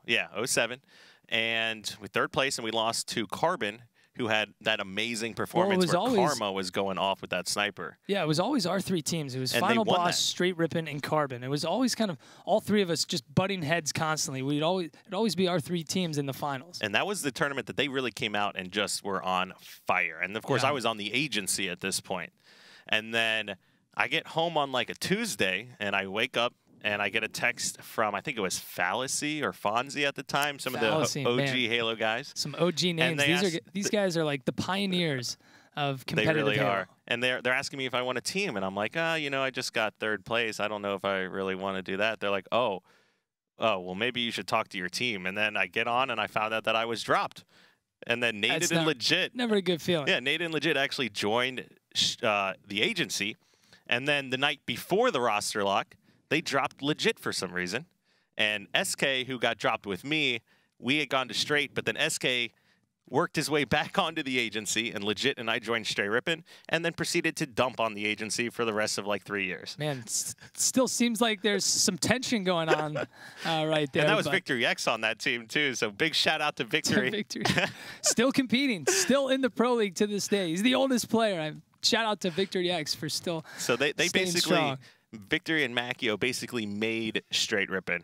and with third place, and we lost to Carbon, who had that amazing performance where Karma was going off with that sniper. Yeah, it was always our three teams. It was And Final they won Boss, that. Straight Rippin', and Carbon. It was always kind of all three of us just butting heads constantly. It'd always be our three teams in the finals. And that was the tournament that they really came out and just were on fire. And of course, Yeah. I was on the agency at this point. And then I get home on like a Tuesday, and I wake up and I get a text from, I think it was Fallacy or Fonzie at the time, some Fallacy, of the OG man. Halo guys. Some OG names. These guys are like the pioneers of They competitive really Halo. are. And they're asking me if I want a team. And I'm like, I just got third place. I don't know if I really want to do that. They're like, oh, well, maybe you should talk to your team. And then I get on and I found out that I was dropped. And then Nated and Legit. Never a good feeling. Yeah, Nated and Legit actually joined the agency. And then the night before the roster lock, they dropped Legit for some reason. And SK, who got dropped with me, we had gone to Straight, but then SK worked his way back onto the agency, and Legit and I joined Straight Rippin', and then proceeded to dump on the agency for the rest of like 3 years. Man, still seems like there's some tension going on right there. And that was Victory X on that team too, so big shout out to Victory. Victory. Still competing, still in the Pro League to this day. He's the oldest player. Shout out to Victory X for still So they basically, strong. Victory and Macchio basically made Straight Rippin'.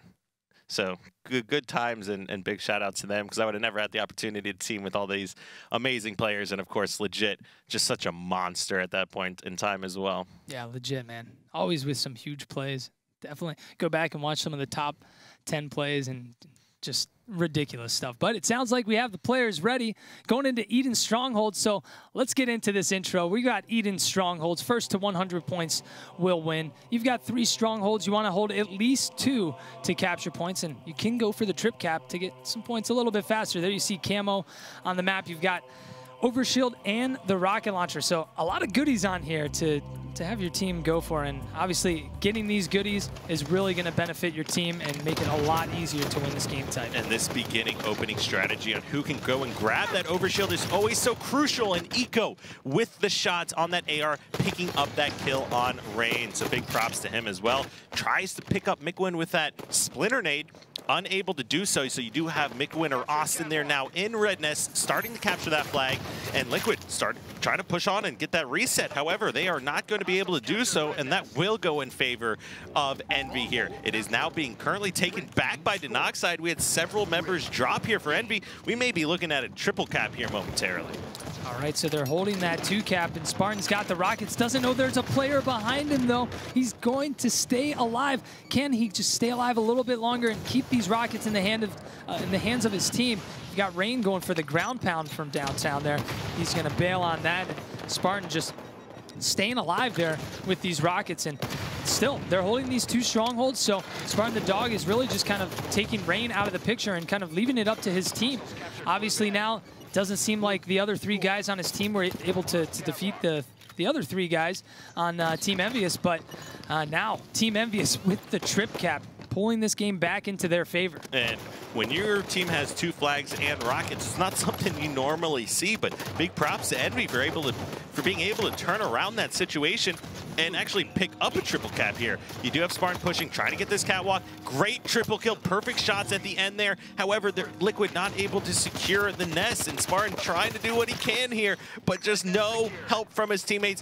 So good times and big shout out to them, because I would have never had the opportunity to team with all these amazing players. And of course, Legit, just such a monster at that point in time as well. Yeah, legit, man. Always with some huge plays. Definitely go back and watch some of the top 10 plays and just ridiculous stuff. But it sounds like we have the players ready going into Eden Strongholds. So let's get into this intro. We got Eden Strongholds. First to 100 points will win. You've got 3 strongholds. You want to hold at least 2 to capture points, and you can go for the trip cap to get some points a little bit faster. There you see camo on the map. You've got Overshield and the rocket launcher. So a lot of goodies on here to have your team go for, and obviously getting these goodies is really going to benefit your team and make it a lot easier to win this game type. And this beginning opening strategy on who can go and grab that overshield is always so crucial, and Eco with the shots on that AR picking up that kill on Rain. So big props to him as well. Tries to pick up Mickwin with that splinter nade, unable to do so. So you do have Mickwin or Austin there now in Red Nest, starting to capture that flag, and Liquid trying to push on and get that reset. However, they are not going to be able to do so, and that will go in favor of Envy here. It is now being currently taken back by Denoxide. We had several members drop here for Envy. We may be looking at a triple cap here momentarily. All right, so they're holding that 2 cap, and Spartan's got the rockets. Doesn't know there's a player behind him, though. He's going to stay alive. Can he just stay alive a little bit longer and keep these rockets in the hands of his team? You got Rain going for the ground pound from downtown there. He's going to bail on that. Spartan just staying alive there with these rockets, and still they're holding these 2 strongholds. So Spartan the Dog is really just kind of taking Rain out of the picture and kind of leaving it up to his team. Obviously now doesn't seem like the other 3 guys on his team were able to defeat the other 3 guys on Team Envious, but now Team Envious with the trip cap, pulling this game back into their favor. And when your team has 2 flags and rockets, it's not something you normally see, but big props to Envy for being able to turn around that situation and actually pick up a triple cap here. You do have Spartan pushing, trying to get this catwalk. Great triple kill, perfect shots at the end there. However, they're Liquid not able to secure the nest, and Spartan trying to do what he can here, but just no help from his teammates.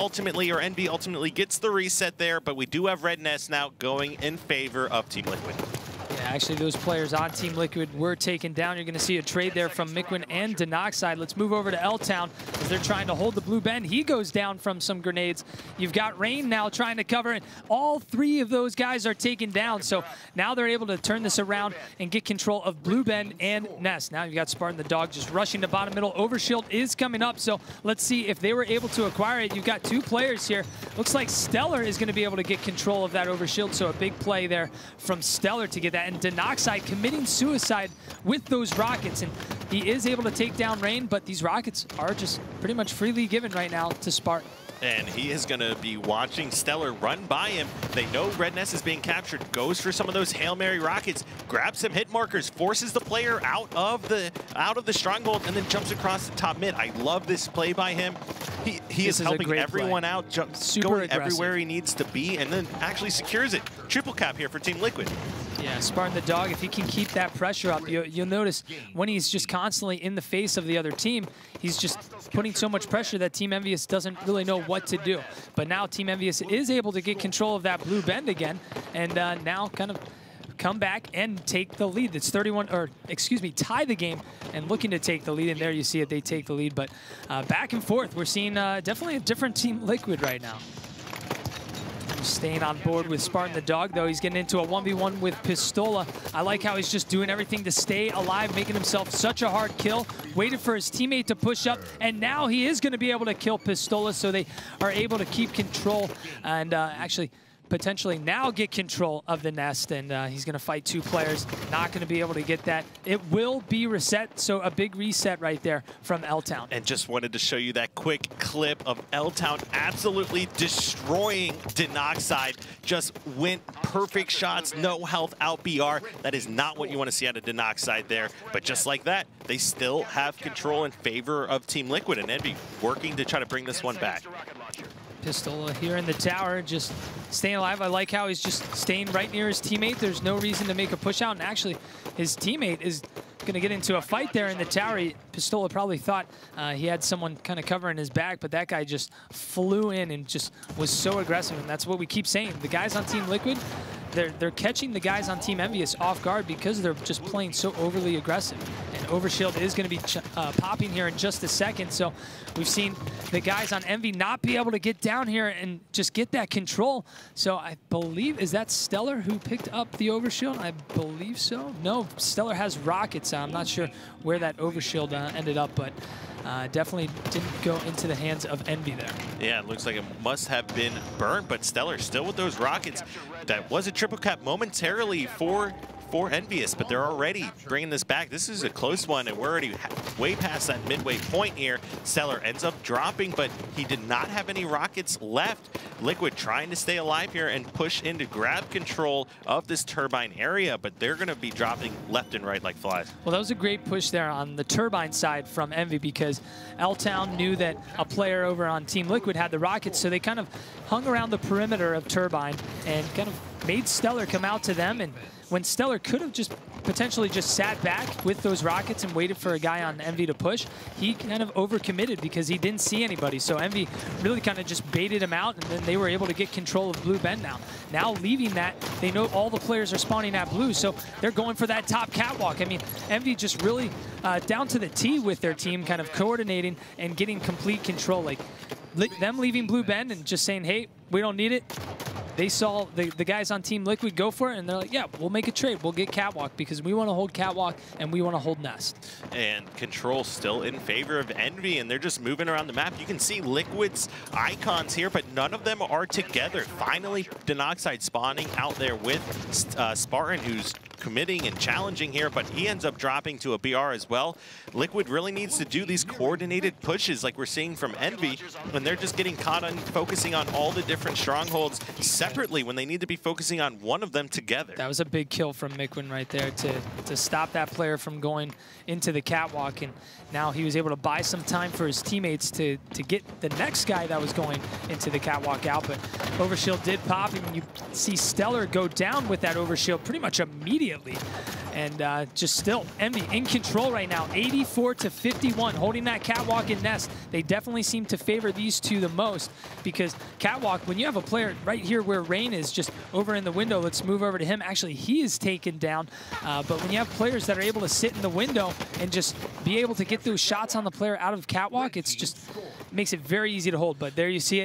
Envy ultimately gets the reset there, but we do have Red Nest now going in favor of Team Liquid. Yeah, actually those players on Team Liquid were taken down. You're going to see a trade there from Mickwin and Denoxide. Let's move over to L-Town as they're trying to hold the blue bend. He goes down from some grenades. You've got Rain now trying to cover it. All 3 of those guys are taken down. So now they're able to turn this around and get control of blue bend and Nest. Now you've got Spartan the Dog just rushing to bottom middle. Overshield is coming up. So let's see if they were able to acquire it. You've got 2 players here. Looks like Stellar is going to be able to get control of that Overshield. So a big play there from Stellar to get that. And and Denoxide committing suicide with those rockets. And he is able to take down Rain, but these rockets are just pretty much freely given right now to Spartan. And he is going to be watching Stellar run by him. They know Red Nest is being captured, goes for some of those Hail Mary rockets, grabs some hit markers, forces the player out of the stronghold, and then jumps across the top mid. I love this play by him. He is helping everyone out, going everywhere he needs to be, and then actually secures it. Triple cap here for Team Liquid. Yeah, Spartan the Dog, if he can keep that pressure up, you'll notice when he's just constantly in the face of the other team, he's just putting so much pressure that Team Envious doesn't really know what to do. But now Team Envious is able to get control of that blue bend again, and now kind of come back and take the lead. It's 31, or excuse me, tie the game and looking to take the lead. And there you see it, they take the lead. But back and forth, we're seeing definitely a different Team Liquid right now. Staying on board with Spartan the Dog, though. He's getting into a 1v1 with Pistola. I like how he's just doing everything to stay alive, making himself such a hard kill. Waited for his teammate to push up, and now he is going to be able to kill Pistola, so they are able to keep control and actually potentially now get control of the nest, and he's going to fight two players. Not going to be able to get that. It will be reset, so a big reset right there from L-Town. And just wanted to show you that quick clip of L-Town absolutely destroying Denoxide. Just went perfect shots, no health, out BR. That is not what you want to see out of Denoxide there. But just like that, they still have control in favor of Team Liquid, and Envy working to try to bring this one back. Pistola here in the tower, just staying alive. I like how he's just staying right near his teammate. There's no reason to make a push out, and actually his teammate is going to get into a fight there in the tower. Pistola probably thought he had someone kind of covering his back, but that guy just flew in and just was so aggressive, and that's what we keep saying. The guys on Team Liquid, they're catching the guys on Team Envious off guard because they're just playing so overly aggressive. And Overshield is going to be popping here in just a second, so we've seen the guys on Envy not be able to get down here and just get that control. So I believe, is that Stellar who picked up the Overshield? I believe so. No, Stellar has rockets. I'm not sure where that Overshield ended up, but definitely didn't go into the hands of Envy there. Yeah, it looks like it must have been burnt, but Stellar still with those rockets. That was a triple cap momentarily for Envious, but they're already bringing this back. This is a close one, and we're already way past that midway point here. Stellar ends up dropping, but he did not have any rockets left. Liquid trying to stay alive here and push in to grab control of this turbine area, but they're going to be dropping left and right like flies. Well, that was a great push there on the turbine side from Envy, because L-Town knew that a player over on Team Liquid had the rockets, so they kind of hung around the perimeter of turbine and kind of made Stellar come out to them. And when Stellar could have just potentially just sat back with those rockets and waited for a guy on Envy to push, he kind of overcommitted because he didn't see anybody. So Envy really kind of just baited him out, and then they were able to get control of Blue Bend now. Now leaving that, they know all the players are spawning at Blue, so they're going for that top catwalk. I mean, Envy just really down to the T with their team, kind of coordinating and getting complete control. Like them leaving Blue Bend and just saying, hey, we don't need it. They saw the guys on Team Liquid go for it, and they're like, yeah, we'll make a trade. We'll get Catwalk because we want to hold Catwalk and we want to hold Nest. And control still in favor of Envy, and they're just moving around the map. You can see Liquid's icons here, but none of them are together. Finally, Denoxide spawning out there with Spartan, who's committing and challenging here, but he ends up dropping to a BR as well. Liquid really needs to do these coordinated pushes like we're seeing from Envy, when they're just getting caught on focusing on all the different strongholds separately when they need to be focusing on one of them together. That was a big kill from Mikwin right there to stop that player from going into the catwalk, and now he was able to buy some time for his teammates to get the next guy that was going into the catwalk out, but Overshield did pop, and you see Stellar go down with that Overshield pretty much immediately. And just still, Envy in control right now, 84-51, holding that Catwalk and Nest. They definitely seem to favor these two the most, because Catwalk, when you have a player right here where Rain is just over in the window, let's move over to him. Actually, he is taken down, but when you have players that are able to sit in the window and just be able to get those shots on the player out of Catwalk, it's just makes it very easy to hold. But there you see it.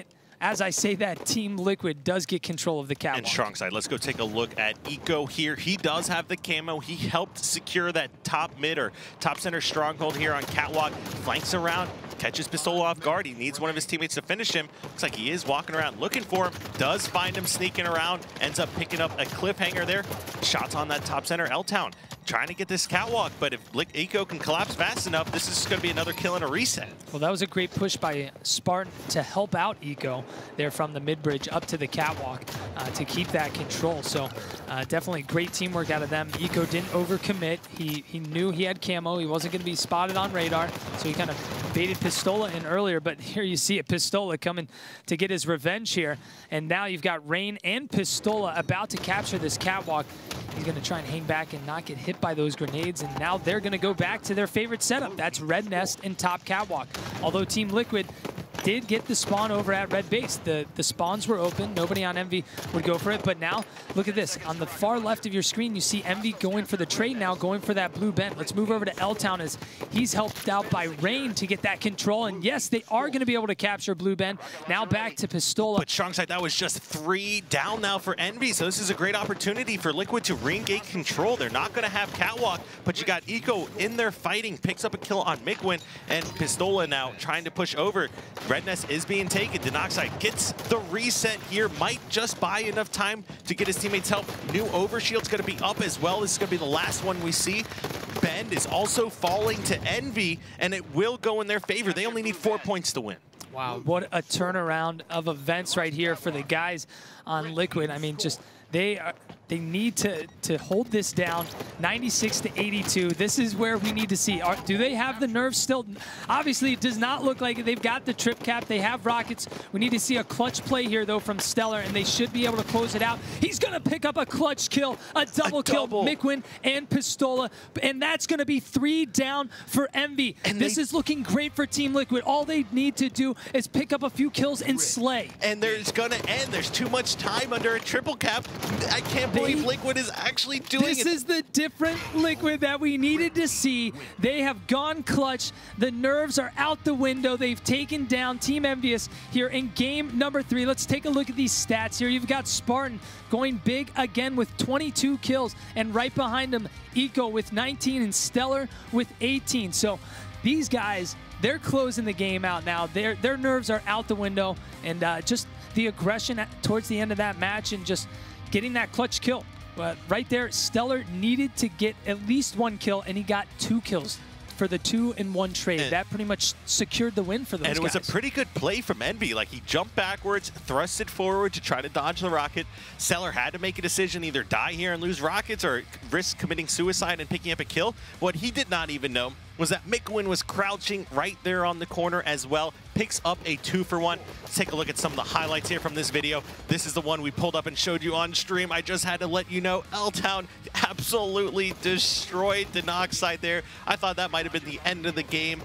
as I say that, Team Liquid does get control of the catwalk. And strong side, let's go take a look at Eco here. He does have the camo. He helped secure that top mid or top center stronghold here on catwalk. Flanks around, catches Pistola off guard. He needs one of his teammates to finish him. Looks like he is walking around looking for him. Does find him sneaking around. Ends up picking up a cliffhanger there. Shots on that top center. L-Town trying to get this catwalk, but if Eco can collapse fast enough, this is going to be another kill and a reset. Well, that was a great push by Spartan to help out Eco there from the mid-bridge up to the catwalk to keep that control. So definitely great teamwork out of them. Eco didn't overcommit. He knew he had camo. He wasn't going to be spotted on radar, so he kind of baited Pistola in earlier, but here you see it, Pistola coming to get his revenge here. And now you've got Rain and Pistola about to capture this catwalk. He's going to try and hang back and not get hit by those grenades, and now they're going to go back to their favorite setup. That's Red Nest and top catwalk. Although Team Liquid did get the spawn over at Red Base. The spawns were open. Nobody on Envy would go for it. But now, look at this. On the far left of your screen, you see Envy going for the trade now, going for that blue bent. Let's move over to L-Town as he's helped out by Rain to get that control. And yes, they are going to be able to capture blue bent. Now back to Pistola. But strong side, that was just 3 down now for Envy. So this is a great opportunity for Liquid to regain control. They're not going to have catwalk, but you got Eco in there fighting, picks up a kill on Micwin, and Pistola now trying to push over. Red Nest is being taken. Denoxide gets the reset here. Might just buy enough time to get his teammates help. New overshield's going to be up as well. This is going to be the last one we see. Bend is also falling to Envy, and it will go in their favor. They only need 4 points to win. Wow, what a turnaround of events right here for the guys on Liquid. I mean, just they need to hold this down. 96 to 82. This is where we need to see. Do they have the nerves still? Obviously, it does not look like it. They've got the trip cap. They have rockets. We need to see a clutch play here, though, from Stellar, and they should be able to close it out. He's going to pick up a clutch kill, a double kill, Micwin and Pistola, and that's going to be 3 down for Envy. And this is looking great for Team Liquid. All they need to do is pick up a few kills and slay. And there's going to end. There's too much time under a triple cap. I can't believe Liquid is actually doing it. This is the different Liquid that we needed to see. They have gone clutch. The nerves are out the window. They've taken down Team Envious here in game number 3. Let's take a look at these stats here. You've got Spartan going big again with 22 kills, and right behind him, Eco with 19 and Stellar with 18. So these guys, they're closing the game out now. Their nerves are out the window, and just the aggression towards the end of that match and just getting that clutch kill. But right there, Stellar needed to get at least 1 kill, and he got 2 kills for the 2-in-1 trade. That pretty much secured the win for those guys. And it was a pretty good play from Envy. Like, he jumped backwards, thrusted forward to try to dodge the rocket. Stellar had to make a decision, either die here and lose rockets or risk committing suicide and picking up a kill. What he did not even know was that Micwin was crouching right there on the corner as well. Picks up a 2-for-1. Let's take a look at some of the highlights here from this video. This is the one we pulled up and showed you on stream. I just had to let you know, L-Town absolutely destroyed Denoxide there. I thought that might have been the end of the game.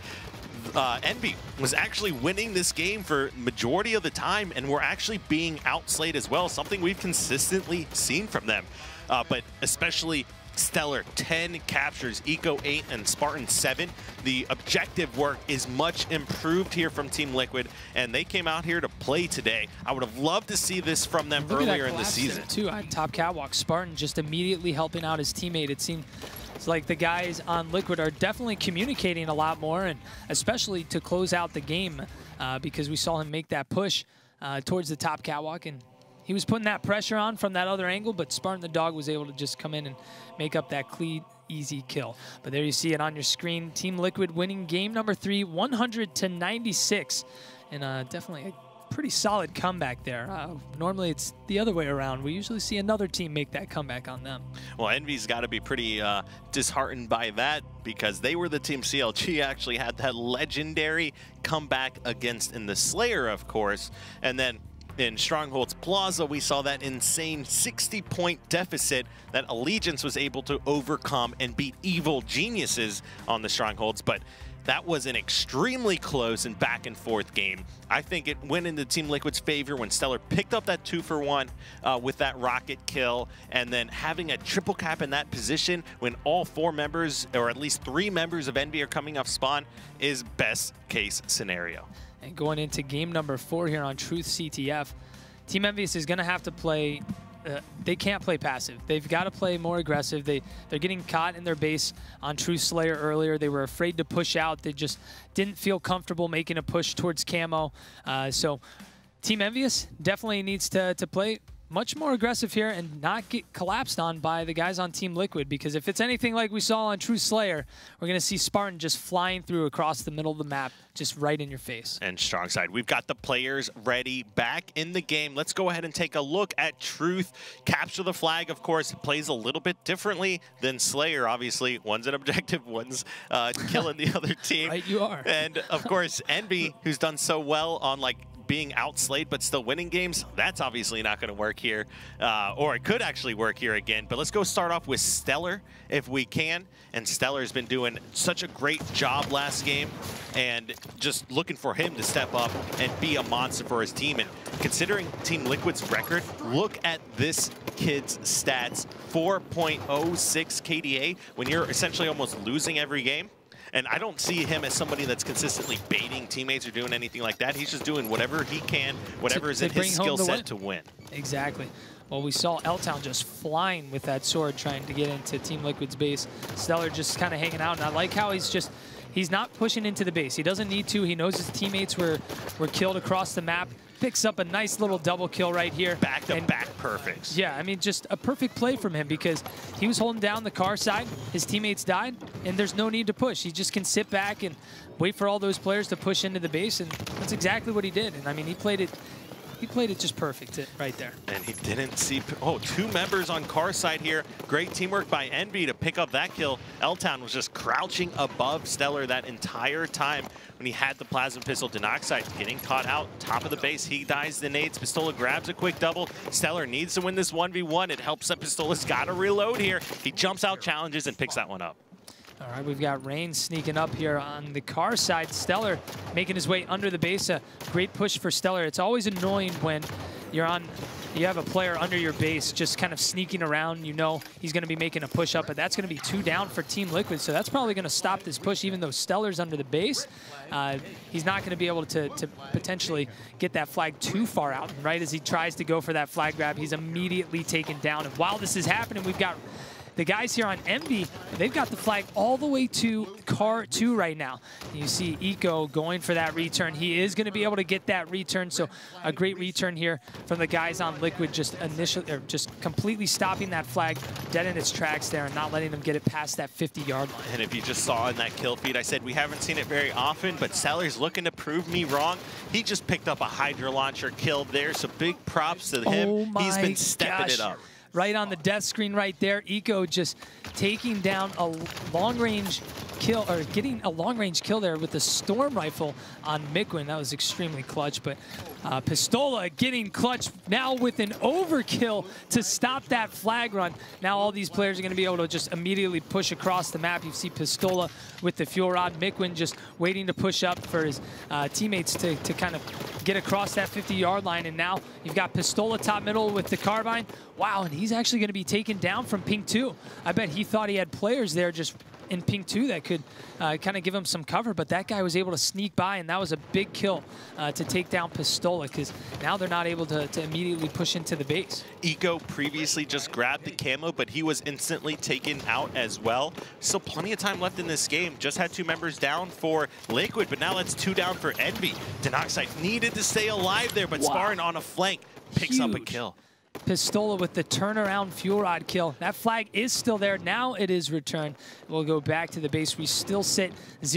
Envy was actually winning this game for majority of the time, and we're actually being outslayed as well, something we've consistently seen from them. But especially Stellar, 10 captures, Eco 8, and Spartan 7. The objective work is much improved here from Team Liquid, and they came out here to play today. I would have loved to see this from them earlier in the season. Too, top catwalk, Spartan just immediately helping out his teammate. It seemed like the guys on Liquid are definitely communicating a lot more, and especially to close out the game, because we saw him make that push towards the top catwalk, and he was putting that pressure on from that other angle, but Spartan the dog was able to just come in and make up that clean, easy kill. But there you see it on your screen. Team Liquid winning game number 3, 100 to 96. And definitely a pretty solid comeback there. Normally it's the other way around. We usually see another team make that comeback on them. Well, Envy's got to be pretty disheartened by that, because they were the team CLG actually had that legendary comeback against in the Slayer, of course. And then in Stronghold's Plaza, we saw that insane 60-point deficit that Allegiance was able to overcome and beat Evil Geniuses on the Strongholds. But that was an extremely close and back-and-forth game. I think it went into Team Liquid's favor when Stellar picked up that 2-for-1 with that rocket kill, and then having a triple cap in that position when all 4 members, or at least 3 members of Envy are coming off spawn, is best case scenario. And going into game number 4 here on Truth CTF, Team Envious is going to have to play. They can't play passive. They've got to play more aggressive. They're getting caught in their base on Truth Slayer earlier. They were afraid to push out. They just didn't feel comfortable making a push towards Camo. So Team Envious definitely needs to play much more aggressive here and not get collapsed on by the guys on Team Liquid, because if it's anything like we saw on Truth Slayer, we're going to see Spartan just flying through across the middle of the map, just right in your face. And Strong Side, we've got the players ready back in the game. Let's go ahead and take a look at Truth. Capture the Flag, of course, plays a little bit differently than Slayer. Obviously, one's an objective, one's killing the other team. Right, you are. And, of course, Envy, who's done so well on, like, being outslayed but still winning games, that's obviously not going to work here. Or it could actually work here again. But let's go start off with Stellar if we can. And Stellar's been doing such a great job last game, and just looking for him to step up and be a monster for his team. And considering Team Liquid's record, look at this kid's stats. 4.06 KDA when you're essentially almost losing every game. And I don't see him as somebody that's consistently baiting teammates or doing anything like that. He's just doing whatever he can, whatever is in his skill set to win. Exactly. Well, we saw L-Town just flying with that sword trying to get into Team Liquid's base. Stellar just kind of hanging out, and I like how he's not pushing into the base. He doesn't need to. He knows his teammates were killed across the map. Picks up a nice little double kill right here. Back-to-back perfects. Yeah, I mean, just a perfect play from him, because he was holding down the car side, his teammates died, and there's no need to push. He just can sit back and wait for all those players to push into the base, and that's exactly what he did. And I mean, he played it just perfect right there. And he didn't see, oh, 2 members on car side here. Great teamwork by Envy to pick up that kill. L-Town was just crouching above Stellar that entire time when he had the plasma pistol. Denoxide getting caught out, top of the base. He dies the nades. Pistola grabs a quick double. Stellar needs to win this 1v1. It helps that Pistola's got to reload here. He jumps out challenges and picks that one up. All right, we've got Rain sneaking up here on the car side. Stellar making his way under the base. A great push for Stellar. It's always annoying when you have a player under your base just kind of sneaking around. You know he's going to be making a push up, but that's going to be 2 down for Team Liquid, so that's probably going to stop this push. Even though Stellar's under the base, he's not going to be able to potentially get that flag too far out. And right as he tries to go for that flag grab, he's immediately taken down. And while this is happening, we've got the guys here on Envy, they've got the flag all the way to car 2 right now. You see Eco going for that return. He is going to be able to get that return, so a great return here from the guys on Liquid, just completely stopping that flag dead in its tracks there and not letting them get it past that 50-yard line. And if you just saw in that kill feed, I said we haven't seen it very often, but Stellar's looking to prove me wrong. He just picked up a Hydra launcher kill there, so big props to him. Oh my He's been stepping it up. Right on the death screen right there, Eco just taking down a long-range kill, or getting a long-range kill there with the Storm Rifle on Miquin. That was extremely clutch, but Pistola getting clutch now with an overkill to stop that flag run. Now all these players are going to be able to just immediately push across the map. You see Pistola with the fuel rod, Miquin just waiting to push up for his teammates to kind of get across that 50-yard line, and now you've got Pistola top middle with the carbine. Wow, and he's actually going to be taken down from Pink 2. I bet he thought he had players there just in Pink 2 that could kind of give him some cover, but that guy was able to sneak by, and that was a big kill to take down Pistola, because now they're not able to immediately push into the base. Eco previously just grabbed the camo, but he was instantly taken out as well. Still plenty of time left in this game. Just had 2 members down for Liquid, but now that's 2 down for Envy. Denoxide needed to stay alive there, but Spartan on a flank picks up a kill. Pistola with the turnaround fuel rod kill. That flag is still there. Now it is returned. We'll go back to the base. We still sit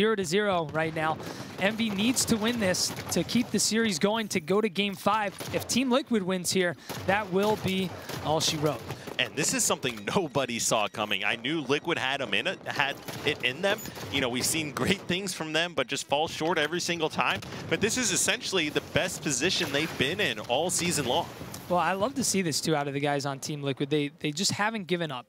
0-0 right now. Envy needs to win this to keep the series going, to go to Game 5. If Team Liquid wins here, that will be all she wrote. And this is something nobody saw coming. I knew Liquid had it in them. You know, we've seen great things from them, but just fall short every single time. But this is essentially the best position they've been in all season long. Well, I love to see this too out of the guys on Team Liquid. They just haven't given up.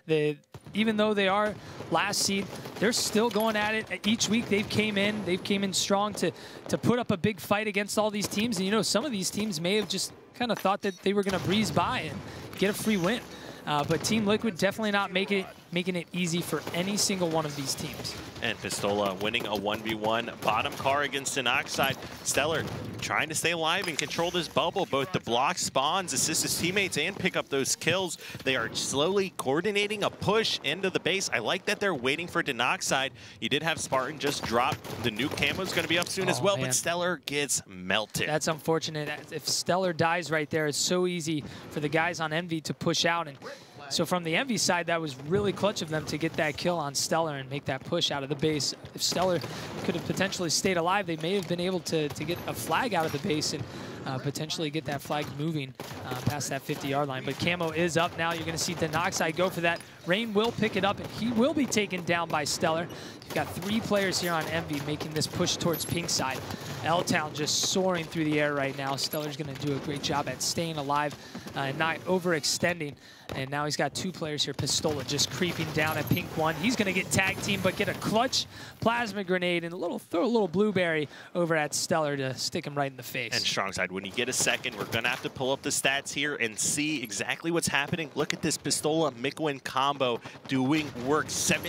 Even though they are last seed, they're still going at it. Each week they've came in strong to put up a big fight against all these teams. And you know, some of these teams may have just kind of thought that they were going to breeze by and get a free win. But Team Liquid definitely not making making it easy for any single one of these teams. And Pistola winning a 1v1 bottom car against Denoxide. Stellar trying to stay alive and control this bubble, both the block spawns, assist his teammates, and pick up those kills. They are slowly coordinating a push into the base. I like that they're waiting for Denoxide. You did have Spartan just drop. The new camo's going to be up soon as well, man. but Stellar gets melted. That's unfortunate. If Stellar dies right there, it's so easy for the guys on Envy to push out. And so from the Envy side, that was really clutch of them to get that kill on Stellar and make that push out of the base. If Stellar could have potentially stayed alive, they may have been able to get a flag out of the base and potentially get that flag moving past that 50-yard line. But Camo is up now. You're going to see Denoxide go for that. Rain will pick it up, and he will be taken down by Stellar. You've got 3 players here on Envy making this push towards pink side. L-Town just soaring through the air right now. Stellar's going to do a great job at staying alive and not overextending. And now he's got 2 players here. Pistola just creeping down at pink 1. He's going to get tag team, but get a clutch plasma grenade and throw a little blueberry over at Stellar to stick him right in the face. And Strongside, when you get a second, we're going to have to pull up the stats here and see exactly what's happening. Look at this Pistola Mikwen combo doing work.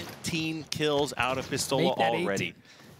17 kills out of Pistola already.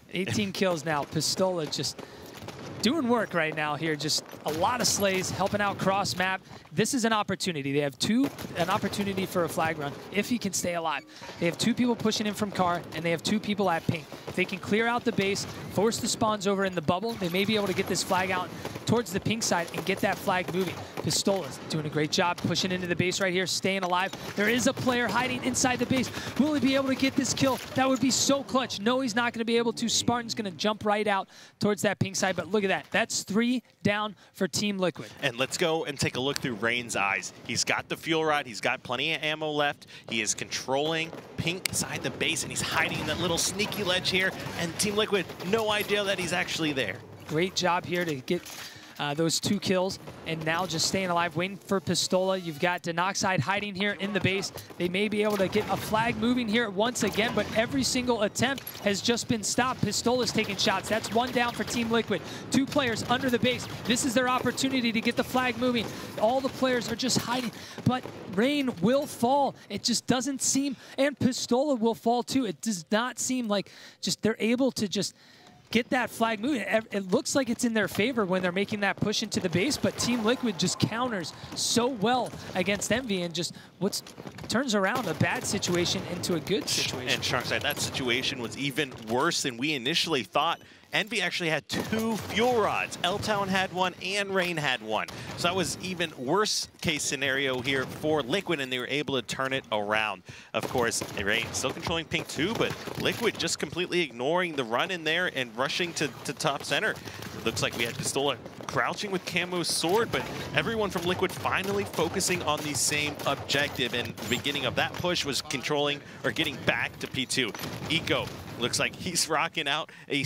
18 kills now. Pistola just doing work right now here. Just a lot of slays, helping out cross map. This is an opportunity. They have an opportunity for a flag run if he can stay alive. They have 2 people pushing in from car, and they have 2 people at pink. If they can clear out the base, force the spawns over in the bubble, they may be able to get this flag out towards the pink side and get that flag moving. Pistola's doing a great job pushing into the base right here, staying alive. There is a player hiding inside the base. Will he be able to get this kill? That would be so clutch. No, he's not going to be able to. Spartan's going to jump right out towards that pink side, but look at that. That's 3 down for Team Liquid. And let's go and take a look through Rain's eyes. He's got the fuel rod. He's got plenty of ammo left. He is controlling pink side the base, and he's hiding in that little sneaky ledge here. And Team Liquid, no idea that he's actually there. Great job here to get those 2 kills, and now just staying alive, waiting for Pistola. You've got Denoxide hiding here in the base. They may be able to get a flag moving here once again, but every single attempt has just been stopped. Pistola's taking shots. That's 1 down for Team Liquid. 2 players under the base. This is their opportunity to get the flag moving. All the players are just hiding, but Rain will fall. It just doesn't seem, and Pistola will fall too. It does not seem like just they're able to just get that flag moving. It looks like it's in their favor when they're making that push into the base, but Team Liquid just counters so well against Envy and just turns around a bad situation into a good situation. And Sharkside, that situation was even worse than we initially thought. Envy actually had 2 fuel rods. L-Town had 1 and Rain had 1. So that was even worse case scenario here for Liquid, and they were able to turn it around. Of course, Rain still controlling pink 2, but Liquid just completely ignoring the run in there and rushing to top center. It looks like we had Pistola crouching with Camo's sword, but everyone from Liquid finally focusing on the same objective, and the beginning of that push was controlling or getting back to P2. Eco looks like he's rocking out a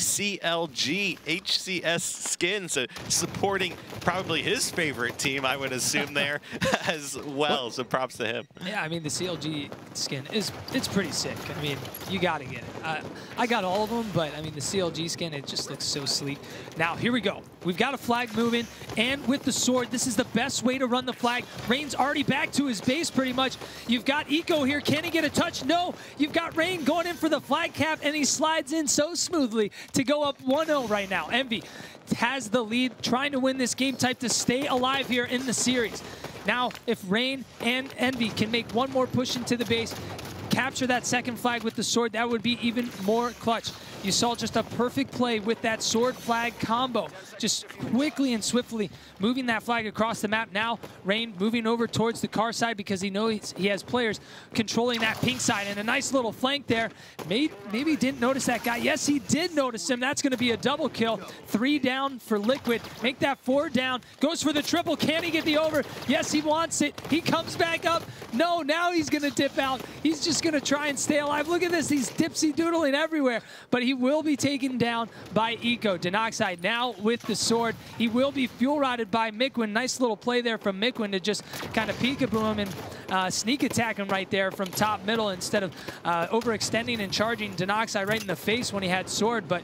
CLG HCS skin, so supporting probably his favorite team, I would assume there as well. So props to him. Yeah, I mean, the CLG skin it's pretty sick. I mean, you got to get it. I got all of them, but I mean, the CLG skin, it just looks so sleek. Now, here we go. We've got a flag moving, and with the sword, this is the best way to run the flag. Rain's already back to his base pretty much. You've got Eco here. Can he get a touch? No. You've got Rain going in for the flag cap, and he slides in so smoothly to go up 1-0 right now. Envy has the lead, trying to win this game type to stay alive here in the series. Now, if Rain and Envy can make one more push into the base, capture that second flag with the sword, that would be even more clutch. You saw just a perfect play with that sword flag combo. Just quickly and swiftly moving that flag across the map. Now, Rain moving over towards the car side because he knows he has players controlling that pink side. And a nice little flank there. Maybe didn't notice that guy. Yes, he did notice him. That's going to be a double kill. 3 down for Liquid. Make that 4 down. Goes for the triple. Can he get the over? Yes, he wants it. He comes back up. No, now he's going to dip out. He's just going to try and stay alive. Look at this. He's dipsy-doodling everywhere. But he will be taken down by Eco. Denoxide now with the sword. He will be fuel rotted by Mikwen. Nice little play there from Mikwen to just kind of peekaboo him and sneak attack him right there from top middle instead of overextending and charging Denoxide right in the face when he had sword. But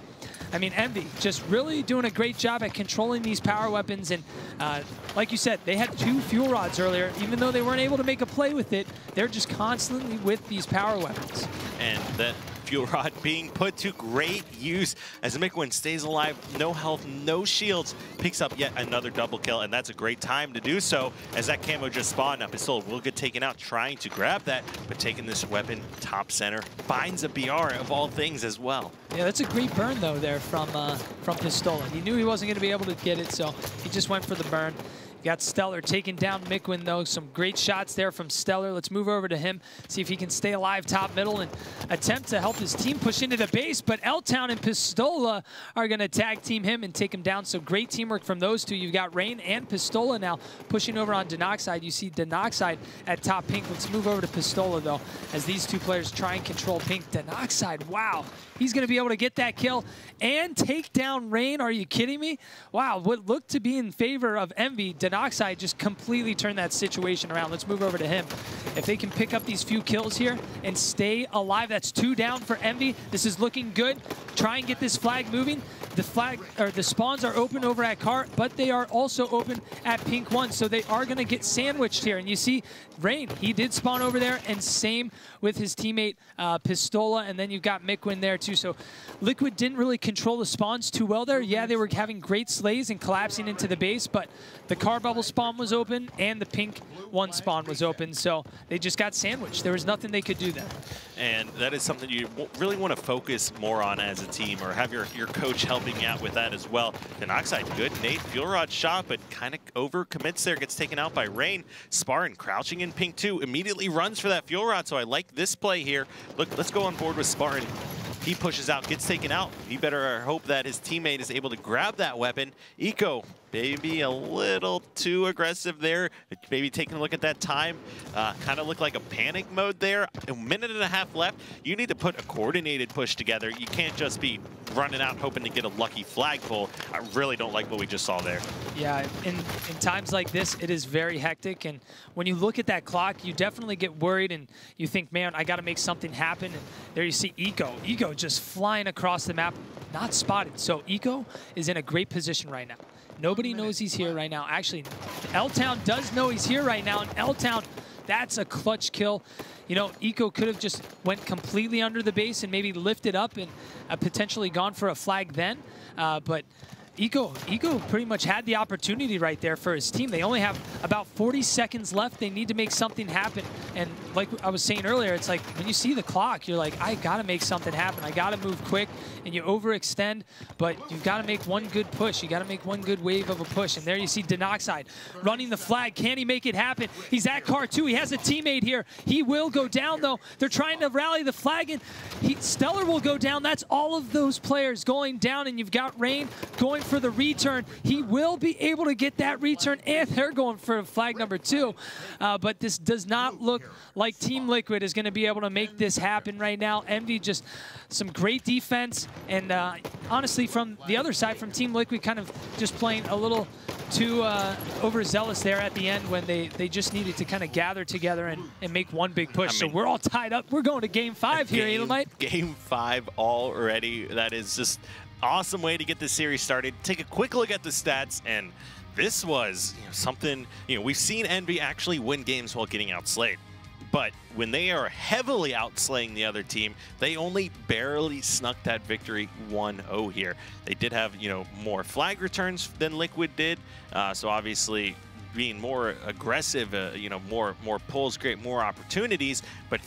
I mean, Envy just really doing a great job at controlling these power weapons. And like you said, they had 2 fuel rods earlier. Even though they weren't able to make a play with it, they're just constantly with these power weapons. And that fuel rod being put to great use as Micwin stays alive, no health, no shields, picks up yet another double kill, and that's a great time to do so as that camo just spawned up. Pistola will get taken out trying to grab that, but taking this weapon top center, finds a BR of all things as well. Yeah, that's a great burn though there from Pistola. He knew he wasn't going to be able to get it, so he just went for the burn. Got Stellar taking down Micwin, though. Some great shots there from Stellar. Let's move over to him, see if he can stay alive top middle and attempt to help his team push into the base. But L-Town and Pistola are going to tag team him and take him down. So great teamwork from those two. You've got Rain and Pistola now pushing over on Denoxide. You see Denoxide at top Pink. Let's move over to Pistola, though, as these two players try and control Pink. Denoxide, wow. He's going to be able to get that kill and take down Rain. Are you kidding me? Wow, what looked to be in favor of Envy, Denoxide just completely turned that situation around. Let's move over to him. If they can pick up these few kills here and stay alive, that's 2 down for Envy. This is looking good. Try and get this flag moving. The flag or the spawns are open over at Cart, but they are also open at Pink 1, so they are going to get sandwiched here. And you see Rain, he did spawn over there, and same with his teammate Pistola, and then you've got Micwin there too. So Liquid didn't really control the spawns too well there. Yeah, they were having great slays and collapsing into the base, but the car bubble spawn was open and the Pink 1 spawn was open, so they just got sandwiched. There was nothing they could do there. And that is something you really want to focus more on as a team, or have your coach helping you out with that as well. Denoxide, good nade fuel rod shot, but kind of over commits there, gets taken out by Rain. Spartan crouching in Pink 2, immediately runs for that fuel rod, so I like this play here. Look, let's go on board with Spartan. He pushes out, gets taken out. He better hope that his teammate is able to grab that weapon. Eco, maybe a little too aggressive there. Maybe taking a look at that time. Kind of looked like a panic mode there. A minute and a half left. You need to put a coordinated push together. You can't just be running out hoping to get a lucky flagpole. I really don't like what we just saw there. Yeah, in times like this, it is very hectic. And when you look at that clock, you definitely get worried and you think, man, I got to make something happen. And there you see Eco. Eco just flying across the map, not spotted. So Eco is in a great position right now. Nobody knows he's here right now. Actually, L-Town does know he's here right now, and L-Town, that's a clutch kill. You know, Eco could have just went completely under the base and maybe lifted up and potentially gone for a flag then, but Eco pretty much had the opportunity right there for his team. They only have about 40 seconds left. They need to make something happen. And like I was saying earlier, it's like when you see the clock, you're like, I got to make something happen. I got to move quick, and you overextend, but you've got to make one good push. You got to make one good wave of a push. And there you see Denoxide running the flag. Can he make it happen? He's at car 2. He has a teammate here. He will go down, though. They're trying to rally the flag, and Stellar will go down. That's all of those players going down, and you've got Rain going for the return. He will be able to get that return, and they're going for flag number 2. But this does not look like Team Liquid is going to be able to make this happen right now. Envy, just some great defense, and honestly, from the other side, from Team Liquid, kind of just playing a little too overzealous there at the end when they just needed to kind of gather together and make one big push. I mean, so we're all tied up. We're going to Game 5 here, Elamite. Game 5 already. That is just awesome way to get this series started. Take a quick look at the stats, and this was something, we've seen Envy actually win games while getting outslayed. But when they are heavily outslaying the other team, they only barely snuck that victory 1-0 here. They did have, more flag returns than Liquid did. So obviously being more aggressive, more pulls, create more opportunities, but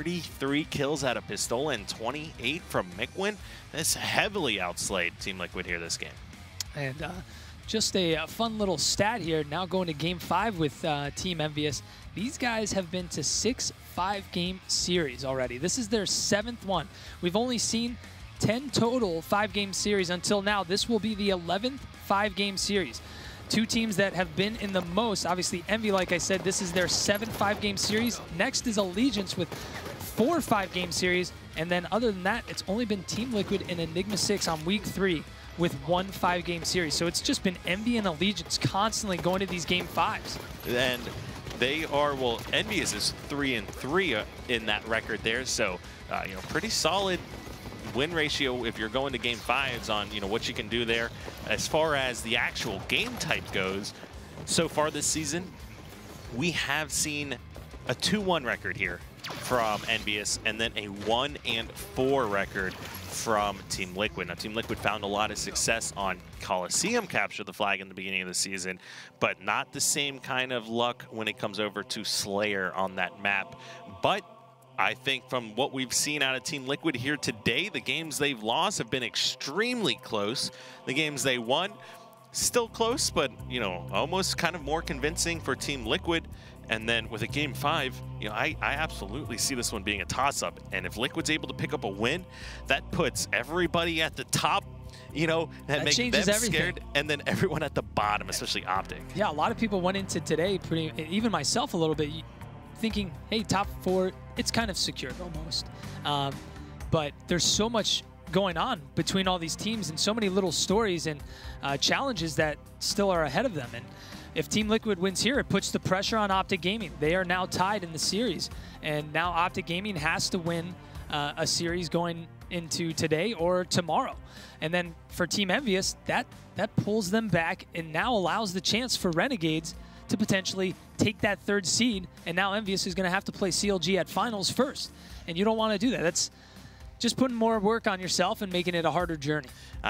33 kills out of Pistola and 28 from Micwin. This heavily outslayed Team Liquid here this game. And just a fun little stat here, now going to Game 5 with Team EnVyUs. These guys have been to 6 5-game series already. This is their 7th one. We've only seen 10 total 5-game series until now. This will be the 11th 5-game series. Two teams that have been in the most, obviously Envy, like I said, this is their 7th 5-game series. Next is Allegiance with 4 5-game series. And then other than that, it's only been Team Liquid and Enigma 6 on week 3 with 1 5-game series. So it's just been Envy and Allegiance constantly going to these Game 5s. And they are, well, EnVyUs is 3-3 in that record there. So, pretty solid win ratio if you're going to game 5s on, you know, what you can do there. As far as the actual game type goes, so far this season, we have seen a 2-1 record here from EnVyUs, and then a 1-4 record from Team Liquid. Now, Team Liquid found a lot of success on Coliseum Capture the Flag in the beginning of the season, but not the same kind of luck when it comes over to Slayer on that map. But I think from what we've seen out of Team Liquid here today, the games they've lost have been extremely close. The games they won, still close, but, you know, almost kind of more convincing for Team Liquid. And then with a game 5, you know, I absolutely see this one being a toss-up. And if Liquid's able to pick up a win, that puts everybody at the top, you know, and makes them scared, and then everyone at the bottom, especially Optic. Yeah, a lot of people went into today, even myself a little bit, thinking, hey, top 4, it's kind of secured almost. But there's so much going on between all these teams and so many little stories and challenges that still are ahead of them. And if Team Liquid wins here, it puts the pressure on Optic Gaming. They are now tied in the series, and now Optic Gaming has to win a series going into today or tomorrow. And then for Team EnVyUs, that pulls them back and now allows the chance for Renegades to potentially take that 3rd seed, and now EnVyUs is going to have to play CLG at finals first, and you don't want to do that. That's just putting more work on yourself and making it a harder journey.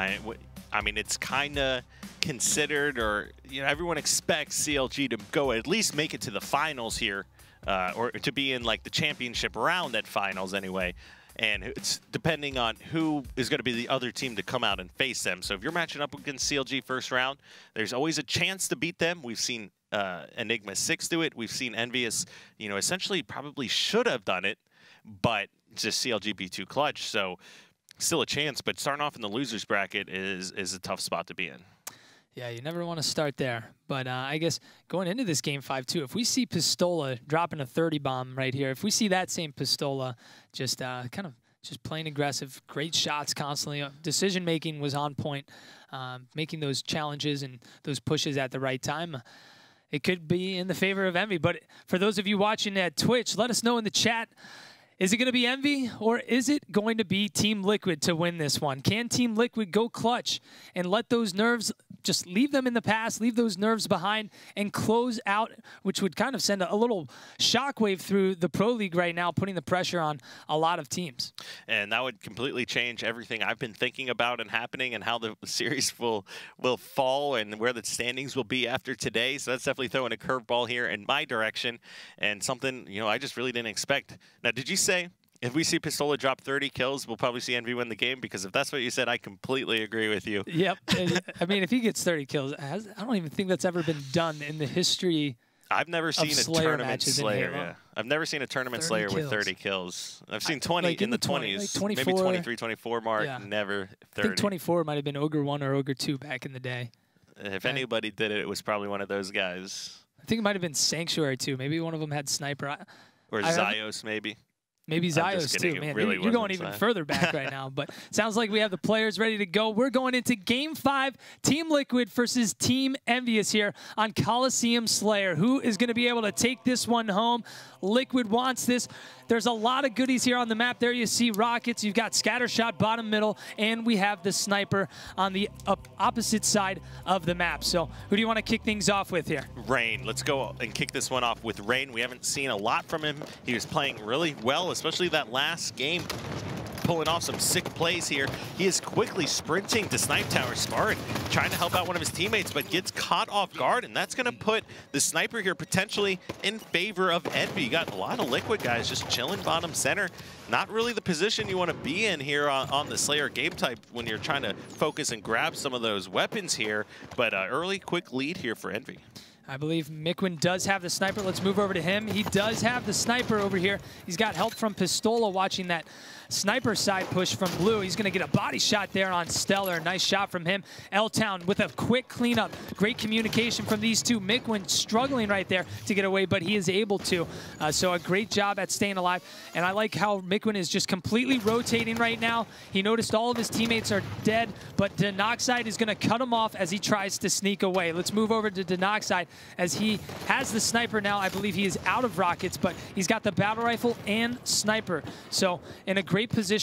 I mean, it's kind of considered, or, you know, everyone expects CLG to go at least make it to the finals here, or to be in like the championship round at finals anyway. And it's depending on who is going to be the other team to come out and face them. So if you're matching up against CLG first round, there's always a chance to beat them. We've seen Enigma 6 do it. We've seen EnVyUs, you know, essentially probably should have done it, but just CLG be too clutch. So still a chance, but starting off in the losers bracket is a tough spot to be in. Yeah, you never want to start there. But I guess going into this game 5 too, if we see Pistola dropping a 30 bomb right here, if we see that same Pistola just kind of just playing aggressive, great shots constantly, decision making was on point, making those challenges and those pushes at the right time, it could be in the favor of Envy. But for those of you watching at Twitch, let us know in the chat. Is it going to be Envy, or is it going to be Team Liquid to win this one? Can Team Liquid go clutch and let those nerves, just leave them in the past, leave those nerves behind, and close out, which would kind of send a little shockwave through the Pro League right now, putting the pressure on a lot of teams. And that would completely change everything I've been thinking about and happening, and how the series will fall and where the standings will be after today. So that's definitely throwing a curveball here in my direction, and something, you know, I just really didn't expect. Now, did you say if we see Pistola drop 30 kills, we'll probably see Envy win the game? Because if that's what you said, I completely agree with you. Yep. I mean, if he gets 30 kills, I don't even think that's ever been done in the history. I've never seen a tournament Slayer. Yeah. I've never seen a tournament Slayer with 30 kills. I've seen 20 like in the 20s, like 24, maybe 23, 24 mark, yeah. Never 30. I think 24 might have been Ogre 1 or Ogre 2 back in the day. If anybody did it, it was probably one of those guys. I think it might have been Sanctuary too. Maybe one of them had Sniper. Or Zyos, maybe. Maybe Zyos too, man. Really you're going even further back right now. But sounds like we have the players ready to go. We're going into Game 5, Team Liquid versus Team EnVyUs here on Coliseum Slayer. Who is going to be able to take this one home? Liquid wants this. There's a lot of goodies here on the map. There you see rockets. You've got Scattershot bottom middle, and we have the Sniper on the opposite side of the map. So who do you want to kick things off with here? Rain. Let's go and kick this one off with Rain. We haven't seen a lot from him. He was playing really well, especially that last game, pulling off some sick plays here. He is quickly sprinting to Snipe Tower Spartan, trying to help out one of his teammates, but gets caught off guard, and that's going to put the Sniper here potentially in favor of Envy. You got a lot of Liquid guys just chilling bottom center. Not really the position you want to be in here on the Slayer game type when you're trying to focus and grab some of those weapons here, but early quick lead here for Envy. I believe Mikwen does have the Sniper. Let's move over to him. He does have the Sniper over here. He's got help from Pistola watching that Sniper side push from Blue. He's going to get a body shot there on Stellar. Nice shot from him. L-Town with a quick cleanup. Great communication from these two. Mikwen struggling right there to get away, but he is able to. So a great job at staying alive. And I like how Mikwen is just completely rotating right now. He noticed all of his teammates are dead, but Denoxide is going to cut him off as he tries to sneak away. Let's move over to Denoxide as he has the Sniper now. I believe he is out of rockets, but he's got the battle rifle and Sniper. So in a great position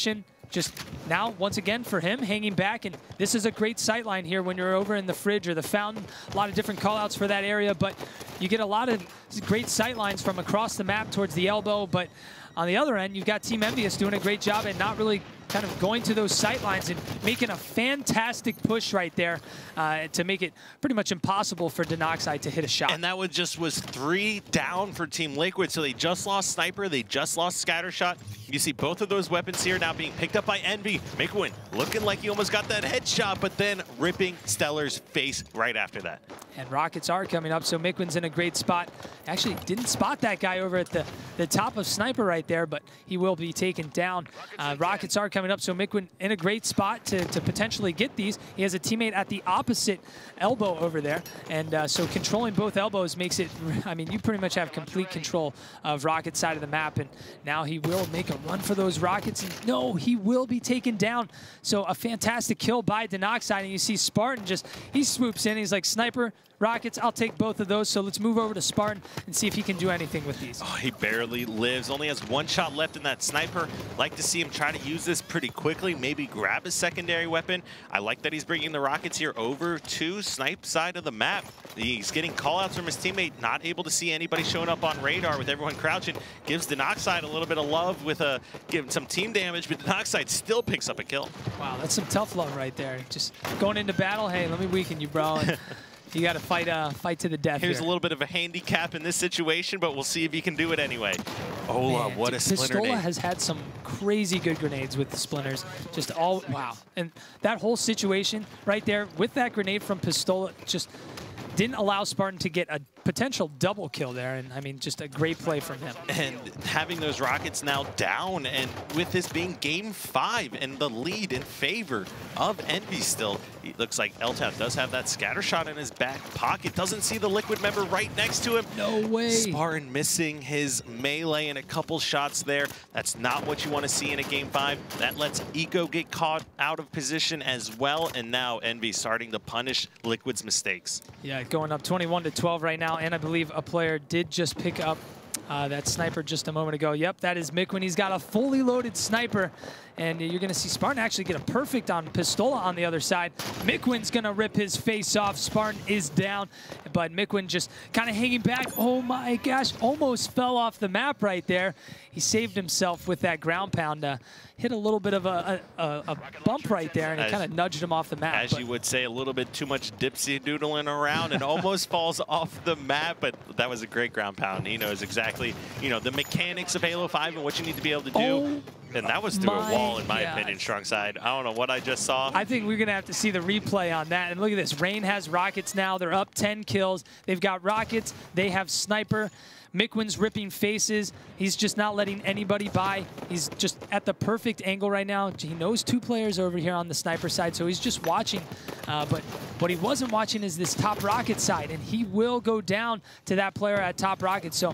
just now, once again, for him, hanging back. And this is a great sight line here when you're over in the fridge or the fountain. A lot of different call-outs for that area, but you get a lot of great sight lines from across the map towards the elbow. But on the other end, you've got Team Envious doing a great job and not really kind of going to those sight lines and making a fantastic push right there to make it pretty much impossible for Denoxide to hit a shot. And that was 3 down for Team Liquid, so they just lost Sniper, they just lost Scattershot. You see both of those weapons here now being picked up by Envy. Mickwin looking like he almost got that headshot, but then ripping Stellar's face right after that. And rockets are coming up, so Mickwin's in a great spot. Actually didn't spot that guy over at the top of Sniper right there, but he will be taken down. Rockets are coming up, so Mickwin in a great spot to potentially get these. He has a teammate at the opposite elbow over there, and so controlling both elbows makes it, I mean, you pretty much have complete control of Rocket's side of the map, and now he will make a run for those rockets, and no, he will be taken down. So a fantastic kill by Denoxide, and you see Spartan just, he swoops in, he's like, Sniper, Rockets, I'll take both of those. So let's move over to Spartan and see if he can do anything with these. Oh, he barely lives. Only has 1 shot left in that Sniper. Like to see him try to use this pretty quickly, maybe grab a secondary weapon. I like that he's bringing the Rockets here over to Snipe side of the map. He's getting call-outs from his teammate, not able to see anybody showing up on radar with everyone crouching. Gives Denoxide a little bit of love with giving some team damage, but Denoxide still picks up a kill. Wow, that's some tough love right there. Just going into battle, hey, let me weaken you, bro. And you got to fight to the death. Here's here. a little bit of a handicap in this situation, but we'll see if he can do it anyway. Ola, Man, what a splinter Pistola nade. has had some crazy good grenades with the splinters. Just all, wow. And that whole situation right there with that grenade from Pistola just didn't allow Spartan to get a potential double kill there. And I mean, just a great play from him. And having those Rockets now down, and with this being game 5 and the lead in favor of Envy still, it looks like L-Town does have that scatter shot in his back pocket. Doesn't see the Liquid member right next to him. No way. Spartan missing his melee and a couple shots there. That's not what you want to see in a game 5. That lets Eco get caught out of position as well. And now Envy starting to punish Liquid's mistakes. Yeah, going up 21-12 right now. And I believe a player did just pick up that sniper just a moment ago. Yep, that is Mickwin. He's got a fully loaded sniper. And you're going to see Spartan actually get a perfect on Pistola on the other side. Mickwin's going to rip his face off. Spartan is down, but Mickwin just kind of hanging back. Oh my gosh, almost fell off the map right there. He saved himself with that ground pound. Hit a little bit of a bump right there, and it kind of nudged him off the map. As you would say, a little bit too much dipsy doodling around and almost falls off the map, but that was a great ground pound. He knows exactly, the mechanics of Halo 5 and what you need to be able to do. Oh, and that was through a wall, in my opinion, Strong Side. I don't know what I just saw. I think we're going to have to see the replay on that. And look at this. Rain has Rockets now. They're up 10 kills. They've got Rockets. They have Sniper. Mickwin's ripping faces. He's just not letting anybody by. He's just at the perfect angle right now. He knows 2 players over here on the Sniper side, so he's just watching. But what he wasn't watching is this top Rocket side, and he will go down to that player at top Rocket. So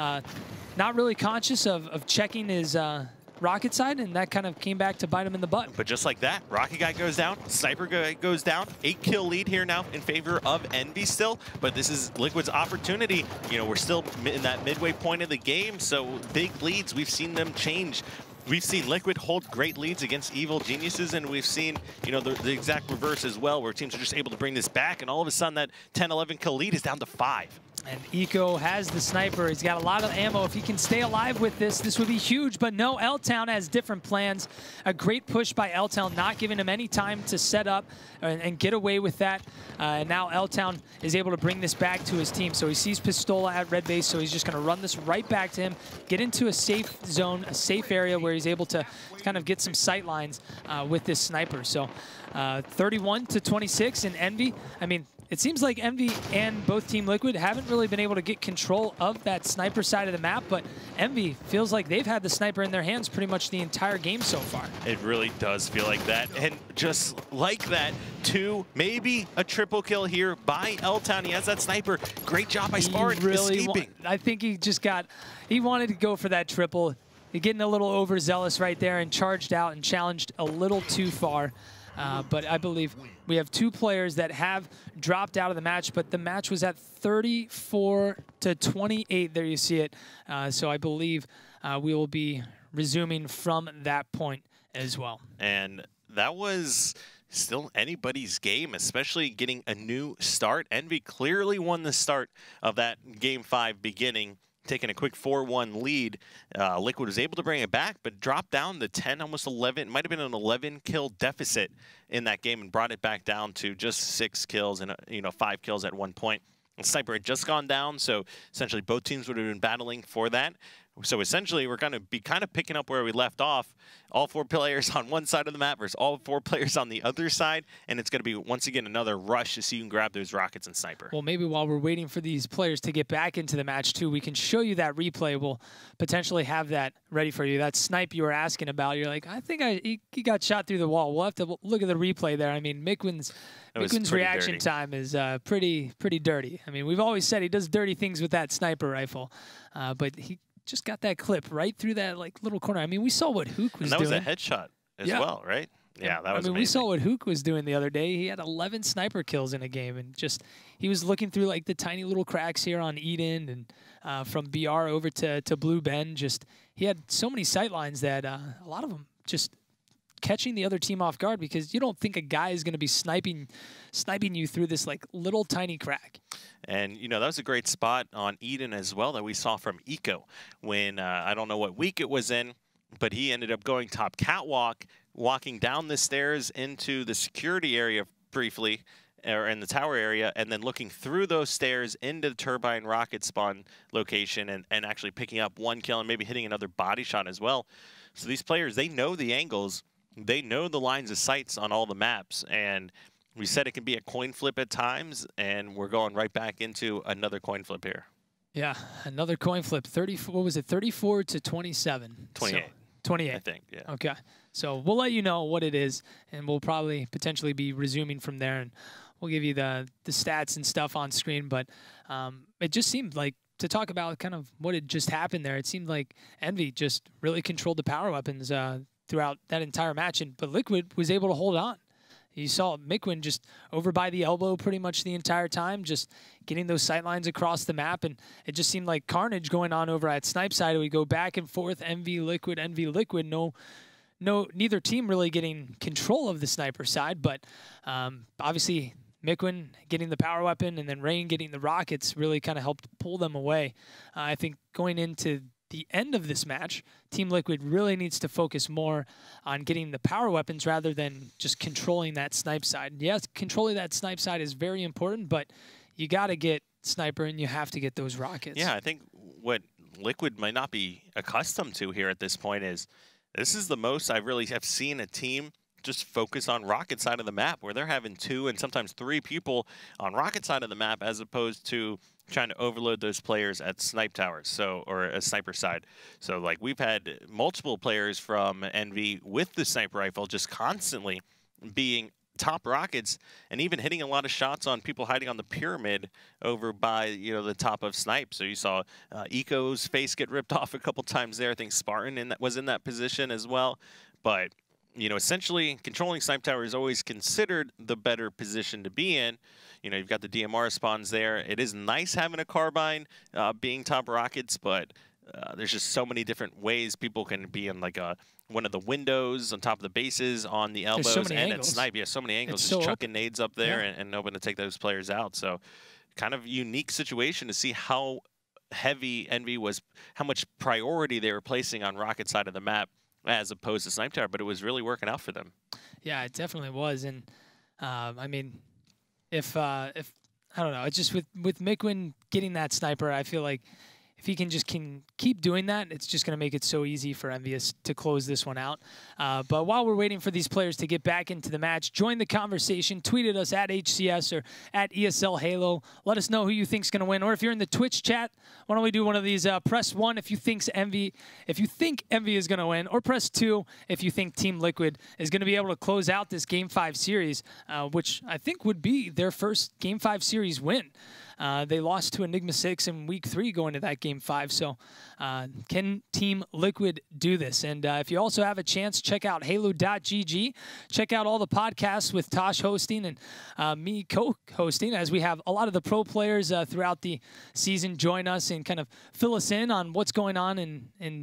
not really conscious of checking his Rocket side, and that kind of came back to bite him in the butt. But just like that, Rocket guy goes down, Sniper guy goes down. 8-kill lead here now in favor of Envy still, but this is Liquid's opportunity. We're still in that midway point of the game, so big leads, we've seen them change. We've seen Liquid hold great leads against Evil Geniuses, and we've seen, the exact reverse as well, where teams are just able to bring this back, and all of a sudden that 10-11 kill lead is down to 5. And Eco has the sniper. He's got a lot of ammo. If he can stay alive with this would be huge. But no, L-Town has different plans. A great push by L-Town, not giving him any time to set up and get away with that. And now L-Town is able to bring this back to his team. So he sees Pistola at red base, so he's just going to run this right back to him, get into a safe zone, a safe area where he's able to kind of get some sight lines with this sniper. So 31-26 in Envy. I mean, it seems like Envy and both Team Liquid haven't really been able to get control of that sniper side of the map, but Envy feels like they've had the sniper in their hands pretty much the entire game so far. It really does feel like that. And just like that, 2, maybe a triple kill here by L-Town. He has that sniper. Great job by Spartan escaping. I think he wanted to go for that triple. He's getting a little overzealous right there and charged out and challenged a little too far. But I believe we have 2 players that have dropped out of the match, but the match was at 34-28. There you see it. So I believe we will be resuming from that point as well. And that was still anybody's game, especially getting a new start. Envy clearly won the start of that Game 5 beginning, taking a quick 4-1 lead. Liquid was able to bring it back, but dropped down to 10, almost 11. It might have been an 11-kill deficit in that game and brought it back down to just 6 kills and 5 kills at one point. And Sniper had just gone down, so essentially both teams would have been battling for that. So essentially, we're going to be kind of picking up where we left off. All 4 players on one side of the map versus all 4 players on the other side. And it's going to be, once again, another rush to see you can grab those rockets and Sniper. Well, maybe while we're waiting for these players to get back into the match, too, we can show you that replay. We'll potentially have that ready for you. That snipe you were asking about, you're like, I think he got shot through the wall. We'll have to look at the replay there. I mean, Mikwen's reaction time is pretty dirty. I mean, we've always said he does dirty things with that sniper rifle, but he just got that clip right through that little corner. I mean, we saw what Hook was doing. And that was a headshot as well, right? Yeah, that was amazing. We saw what Hook was doing the other day. He had 11 sniper kills in a game, and just he was looking through the tiny little cracks here on Eden and from BR over to Blue Ben. Just he had so many sight lines that a lot of them just catching the other team off guard, because you don't think a guy is going to be sniping you through this little tiny crack. And, that was a great spot on Eden as well that we saw from Eco when, I don't know what week it was in, but he ended up going top catwalk, walking down the stairs into the security area briefly, or in the tower area, and then looking through those stairs into the turbine rocket spawn location and actually picking up 1 kill and maybe hitting another body shot as well. So these players, they know the angles. They know the lines of sights on all the maps, and we said it can be a coin flip at times, and we're going right back into another coin flip here. Yeah, another coin flip. 34. What was it? 34 to 27. 28. So, 28. I think. Yeah. Okay. So we'll let you know what it is, and we'll probably potentially be resuming from there, and we'll give you the stats and stuff on screen. But it just seemed like, to talk about kind of what had just happened there, it seemed like Envy just really controlled the power weapons throughout that entire match, but Liquid was able to hold on. You saw Mikwen just over by the elbow pretty much the entire time, just getting those sight lines across the map, and it just seemed like carnage going on over at Snipe side. We go back and forth, Envy, Liquid, neither team really getting control of the sniper side, but obviously Mikwen getting the power weapon and then Rain getting the rockets really kind of helped pull them away. I think going into the end of this match, Team Liquid really needs to focus more on getting the power weapons rather than just controlling that snipe side. Yes, controlling that snipe side is very important, but you got to get sniper and you have to get those rockets. Yeah, I think what Liquid might not be accustomed to here at this point is this is the most I really have seen a team just focus on rocket side of the map, where they're having 2 and sometimes 3 people on rocket side of the map, as opposed to trying to overload those players at snipe towers, or a sniper side. So we've had multiple players from Envy with the sniper rifle just constantly being top rockets and even hitting a lot of shots on people hiding on the pyramid over by the top of Snipe. So you saw Eco's face get ripped off a couple times there. I think Spartan was in that position as well. But essentially, controlling Snipe Tower is always considered the better position to be in. You've got the DMR spawns there. It is nice having a carbine being top rockets, but there's just so many different ways people can be in one of the windows on top of the bases, on the elbows, so and at Snipe. Yeah, so many angles. It's just so chucking nades up there and hoping to take those players out. So kind of unique situation to see how heavy Envy was, how much priority they were placing on rocket side of the map as opposed to Snipe Tower, but it was really working out for them. Yeah, it definitely was. And I mean, if I don't know, it's just with Mikwen getting that sniper, I feel like if he can keep doing that, it's just going to make it so easy for Envious to close this one out. But while we're waiting for these players to get back into the match, join the conversation. Tweet at us at HCS or at ESL Halo. Let us know who you think's going to win. Or if you're in the Twitch chat, why don't we do one of these? Press 1 if you think Envy is going to win, or press 2 if you think Team Liquid is going to be able to close out this Game 5 series, which I think would be their first Game 5 series win. They lost to Enigma 6 in Week 3 going to that Game 5. So can Team Liquid do this? And if you also have a chance, check out Halo.gg. Check out all the podcasts with Tosh hosting and me co-hosting, as we have a lot of the pro players throughout the season join us and kind of fill us in on what's going on in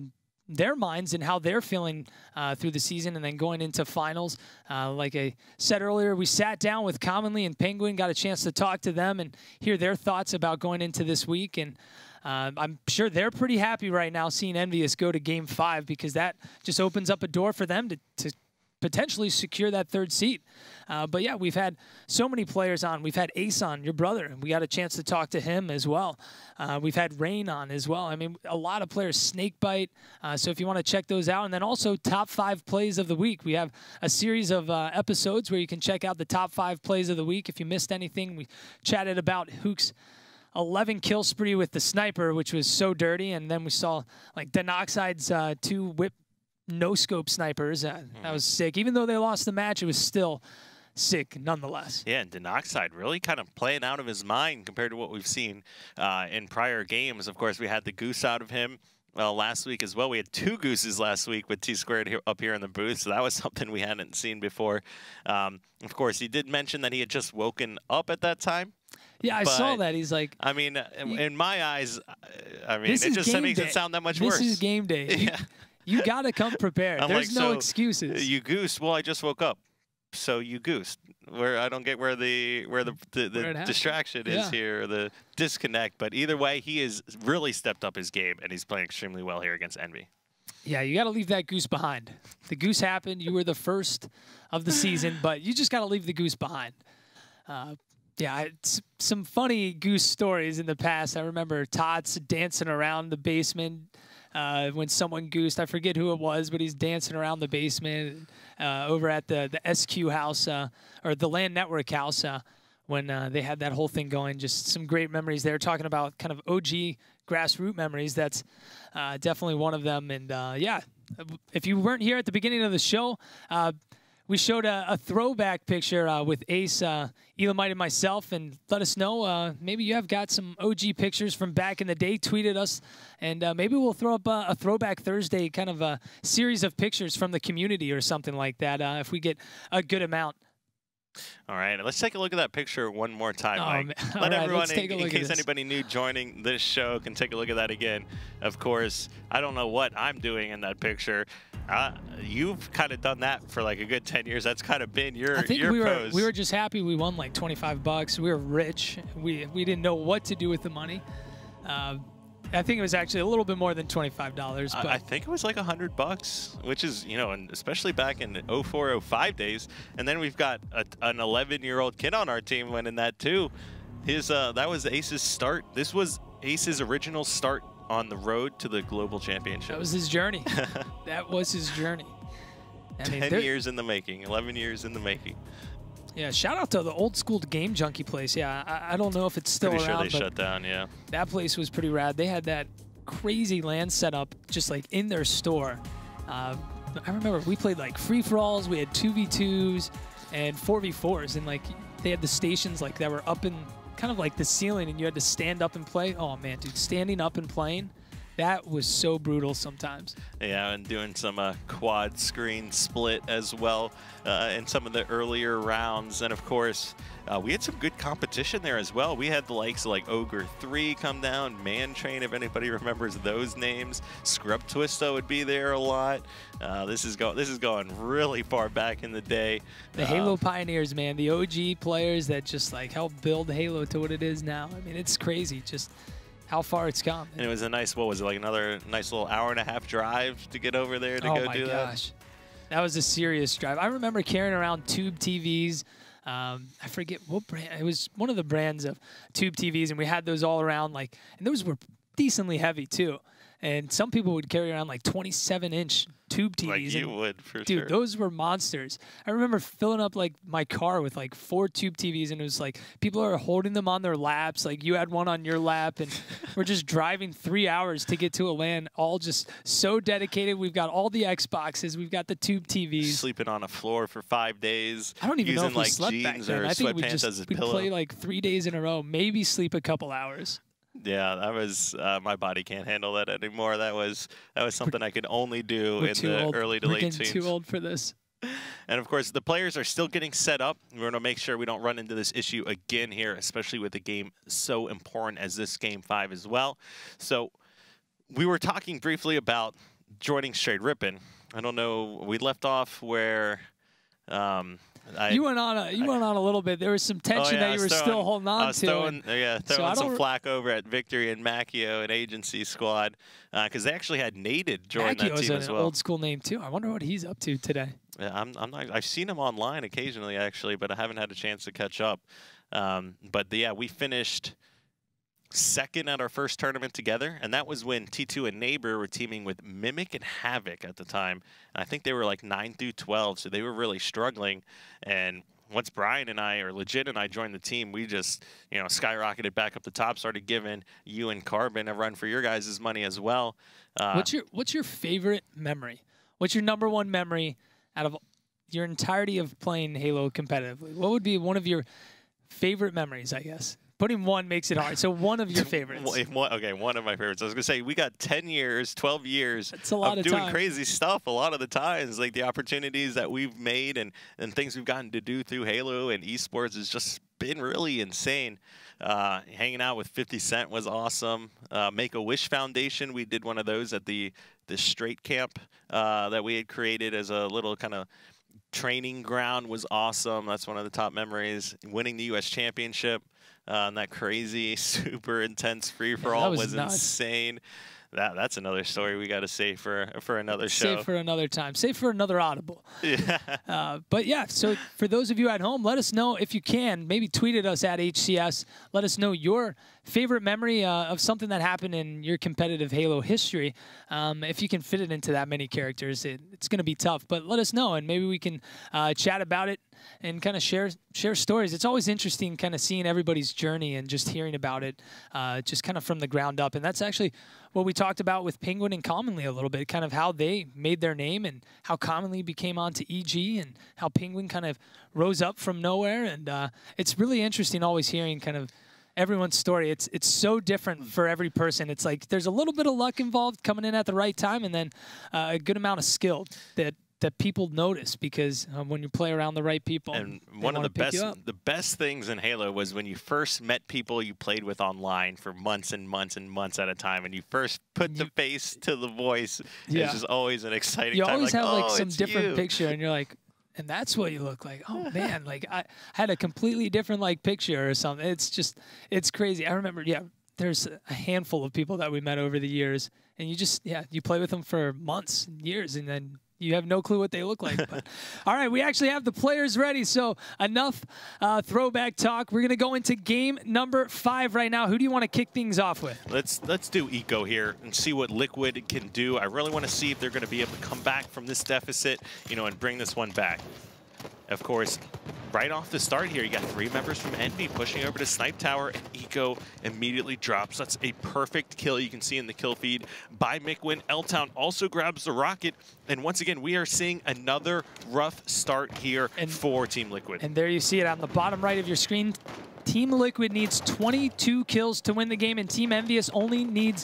their minds and how they're feeling through the season and then going into finals. Like I said earlier, we sat down with Commonly and Penguin, got a chance to talk to them and hear their thoughts about going into this week. And I'm sure they're pretty happy right now seeing Envious go to Game 5 because that just opens up a door for them to potentially secure that third seat. But yeah, we've had so many players on. We've had Ace on, your brother, and we got a chance to talk to him as well. We've had Rain on as well. I mean, a lot of players, Snakebite. So if you want to check those out, and then also top 5 plays of the week. We have a series of episodes where you can check out the top 5 plays of the week. If you missed anything, we chatted about Hook's 11 kill spree with the sniper, which was so dirty, and then we saw like Denoxide's 2 whip no-scope snipers. That was sick. Even though they lost the match, it was still sick nonetheless. Yeah, and Denoxide really kind of playing out of his mind compared to what we've seen in prior games. Of course, we had the goose out of him last week as well. We had 2 gooses last week with T-Squared up here in the booth, so that was something we hadn't seen before. Of course, he did mention that he had just woken up at that time. Yeah, I saw that. He's like... I mean, in my eyes, I mean, it just makes it sound that much worse. This is game day. Yeah. You got to come prepared. There's no excuses. You goosed. Well, I just woke up. So you goosed. Where I don't get where the distraction is here, the disconnect. But either way, he has really stepped up his game, and he's playing extremely well here against Envy. Yeah, you got to leave that goose behind. The goose happened. You were the first of the season, but you just got to leave the goose behind. Yeah, some funny goose stories in the past. I remember Tots dancing around the basement when someone goosed. I forget who it was, but he's dancing around the basement over at the SQ house or the LAN Network house when they had that whole thing going. Just some great memories there. Talking about kind of OG grassroots memories. That's definitely one of them. And yeah, if you weren't here at the beginning of the show, we showed a throwback picture with Ace, Elamite, and myself, and let us know. Maybe you have got some OG pictures from back in the day. Tweeted us, and maybe we'll throw up a Throwback Thursday kind of a series of pictures from the community or something like that if we get a good amount. All right, let's take a look at that picture one more time, Mike. Let everyone, in case anybody new joining this show, can take a look at that again. Of course, I don't know what I'm doing in that picture. You've kind of done that for like a good 10 years. That's kind of been your pose. We were just happy we won like 25 bucks. We were rich. We didn't know what to do with the money. I think it was actually a little bit more than $25. But I think it was like $100, which is, you know, and especially back in 04, 05 days. And then we've got an 11-year-old kid on our team winning that too. That was Ace's start. This was Ace's original start on the road to the global championship. That was his journey. That was his journey. I mean, 10 years in the making, 11 years in the making. Yeah, shout out to the old school Game Junkie place. Yeah, I don't know if it's still pretty around. Pretty sure they shut down, yeah. That place was pretty rad. They had that crazy LAN setup just like in their store. I remember we played like free-for-alls. We had 2v2s and 4v4s. And like they had the stations like that were up in kind of like the ceiling and you had to stand up and play. Oh, man, dude, standing up and playing. That was so brutal sometimes. Yeah, and doing some quad screen split as well in some of the earlier rounds. And of course, we had some good competition there as well. We had the likes of like Ogre 3 come down, Man Train, if anybody remembers those names. Scrub Twisto would be there a lot. This is going really far back in the day. The Halo pioneers, man, the OG players that just like helped build Halo to what it is now. I mean, it's crazy. Just how far it's come. And it was a nice, what was it, like another nice little hour-and-a-half drive to get over there to go do that? Oh, my gosh. That was a serious drive. I remember carrying around tube TVs. I forget what brand. It was one of the brands of tube TVs, and we had those all around. Like, and those were decently heavy, too. And some people would carry around like 27-inch tube TVs. Like you would, for sure. Dude, those were monsters. I remember filling up like my car with like 4 tube TVs, and it was like people are holding them on their laps. Like you had one on your lap, and we're just driving 3 hours to get to a LAN, all just so dedicated. We've got all the Xboxes. We've got the tube TVs. Sleeping on a floor for 5 days. I don't even know if we like slept back then. I think we'd play like 3 days in a row, maybe sleep a couple hours. Yeah, that was my body can't handle that anymore. That was something I could only do in the early to late teens. We're getting too old for this. And of course, the players are still getting set up. We're going to make sure we don't run into this issue again here, especially with a game so important as this Game 5 as well. So we were talking briefly about joining straight ripping. I don't know. We left off where you went on a little bit. There was some tension that you were still holding on to. I was throwing some flack over at Victory and Macchio and Agency Squad because they actually had Naded join that team as well. An old school name too. I wonder what he's up to today. Yeah, I'm not. I've seen him online occasionally actually, but I haven't had a chance to catch up. But yeah, we finished second at our first tournament together, and that was when T2 and Neighbor were teaming with Mimic and Havoc at the time. And I think they were like 9 through 12, so they were really struggling. And once Brian and I, or Legit and I, joined the team, we just, skyrocketed back up the top, started giving you and Carbon a run for your guys' money as well. What's your favorite memory? What's your #1 memory out of your entirety of playing Halo competitively? What would be one of your favorite memories, I guess? Putting one makes it hard. So one of your favorites. Okay, one of my favorites. I was going to say, we got 10 years, 12 years That's a lot of doing crazy stuff a lot of the times. Like the opportunities that we've made and things we've gotten to do through Halo and esports has just been really insane. Hanging out with 50 Cent was awesome. Make-A-Wish Foundation, we did one of those at the Straight Camp that we had created as a little kind of training ground was awesome. That's one of the top memories. Winning the U.S. Championship. And that crazy, super intense free-for-all was insane. That's another story we got to save for another show. Save for another time. Save for another Audible. Yeah. But yeah, so for those of you at home, let us know if you can. Maybe tweet at us at HCS. Let us know your favorite memory of something that happened in your competitive Halo history. If you can fit it into that many characters, it's going to be tough. But let us know, and maybe we can chat about it and kind of share stories. It's always interesting kind of seeing everybody's journey and just hearing about it just kind of from the ground up. And that's actually what we talked about with Penguin and Commonly a little bit, kind of how they made their name and how Commonly became onto EG and how Penguin kind of rose up from nowhere. And it's really interesting always hearing kind of everyone's story. It's so different for every person. It's like there's a little bit of luck involved coming in at the right time and then a good amount of skill that people notice because when you play around the right people. And one of the best things in Halo was when you first met people you played with online for months and months and months at a time, and you first put the face to the voice. Yeah. It's just always an exciting time. You always have like some different picture, and you're like, and that's what you look like. Oh man, like I had a completely different like picture or something. It's crazy. I remember, there's a handful of people that we met over the years, and you play with them for months and years, and then you have no clue what they look like. But all right, we actually have the players ready, so enough throwback talk. We're going to go into game number 5 right now. Who do you want to kick things off with? Let's do Eco here and see what Liquid can do. I really want to see if they're going to be able to come back from this deficit, and bring this one back. Of course, right off the start here, you got 3 members from Envy pushing over to Snipe Tower, and Eco immediately drops. That's a perfect kill you can see in the kill feed by Micwin. L-Town also grabs the rocket, and once again, we are seeing another rough start here for Team Liquid. And there you see it on the bottom right of your screen. Team Liquid needs 22 kills to win the game, and Team Envious only needs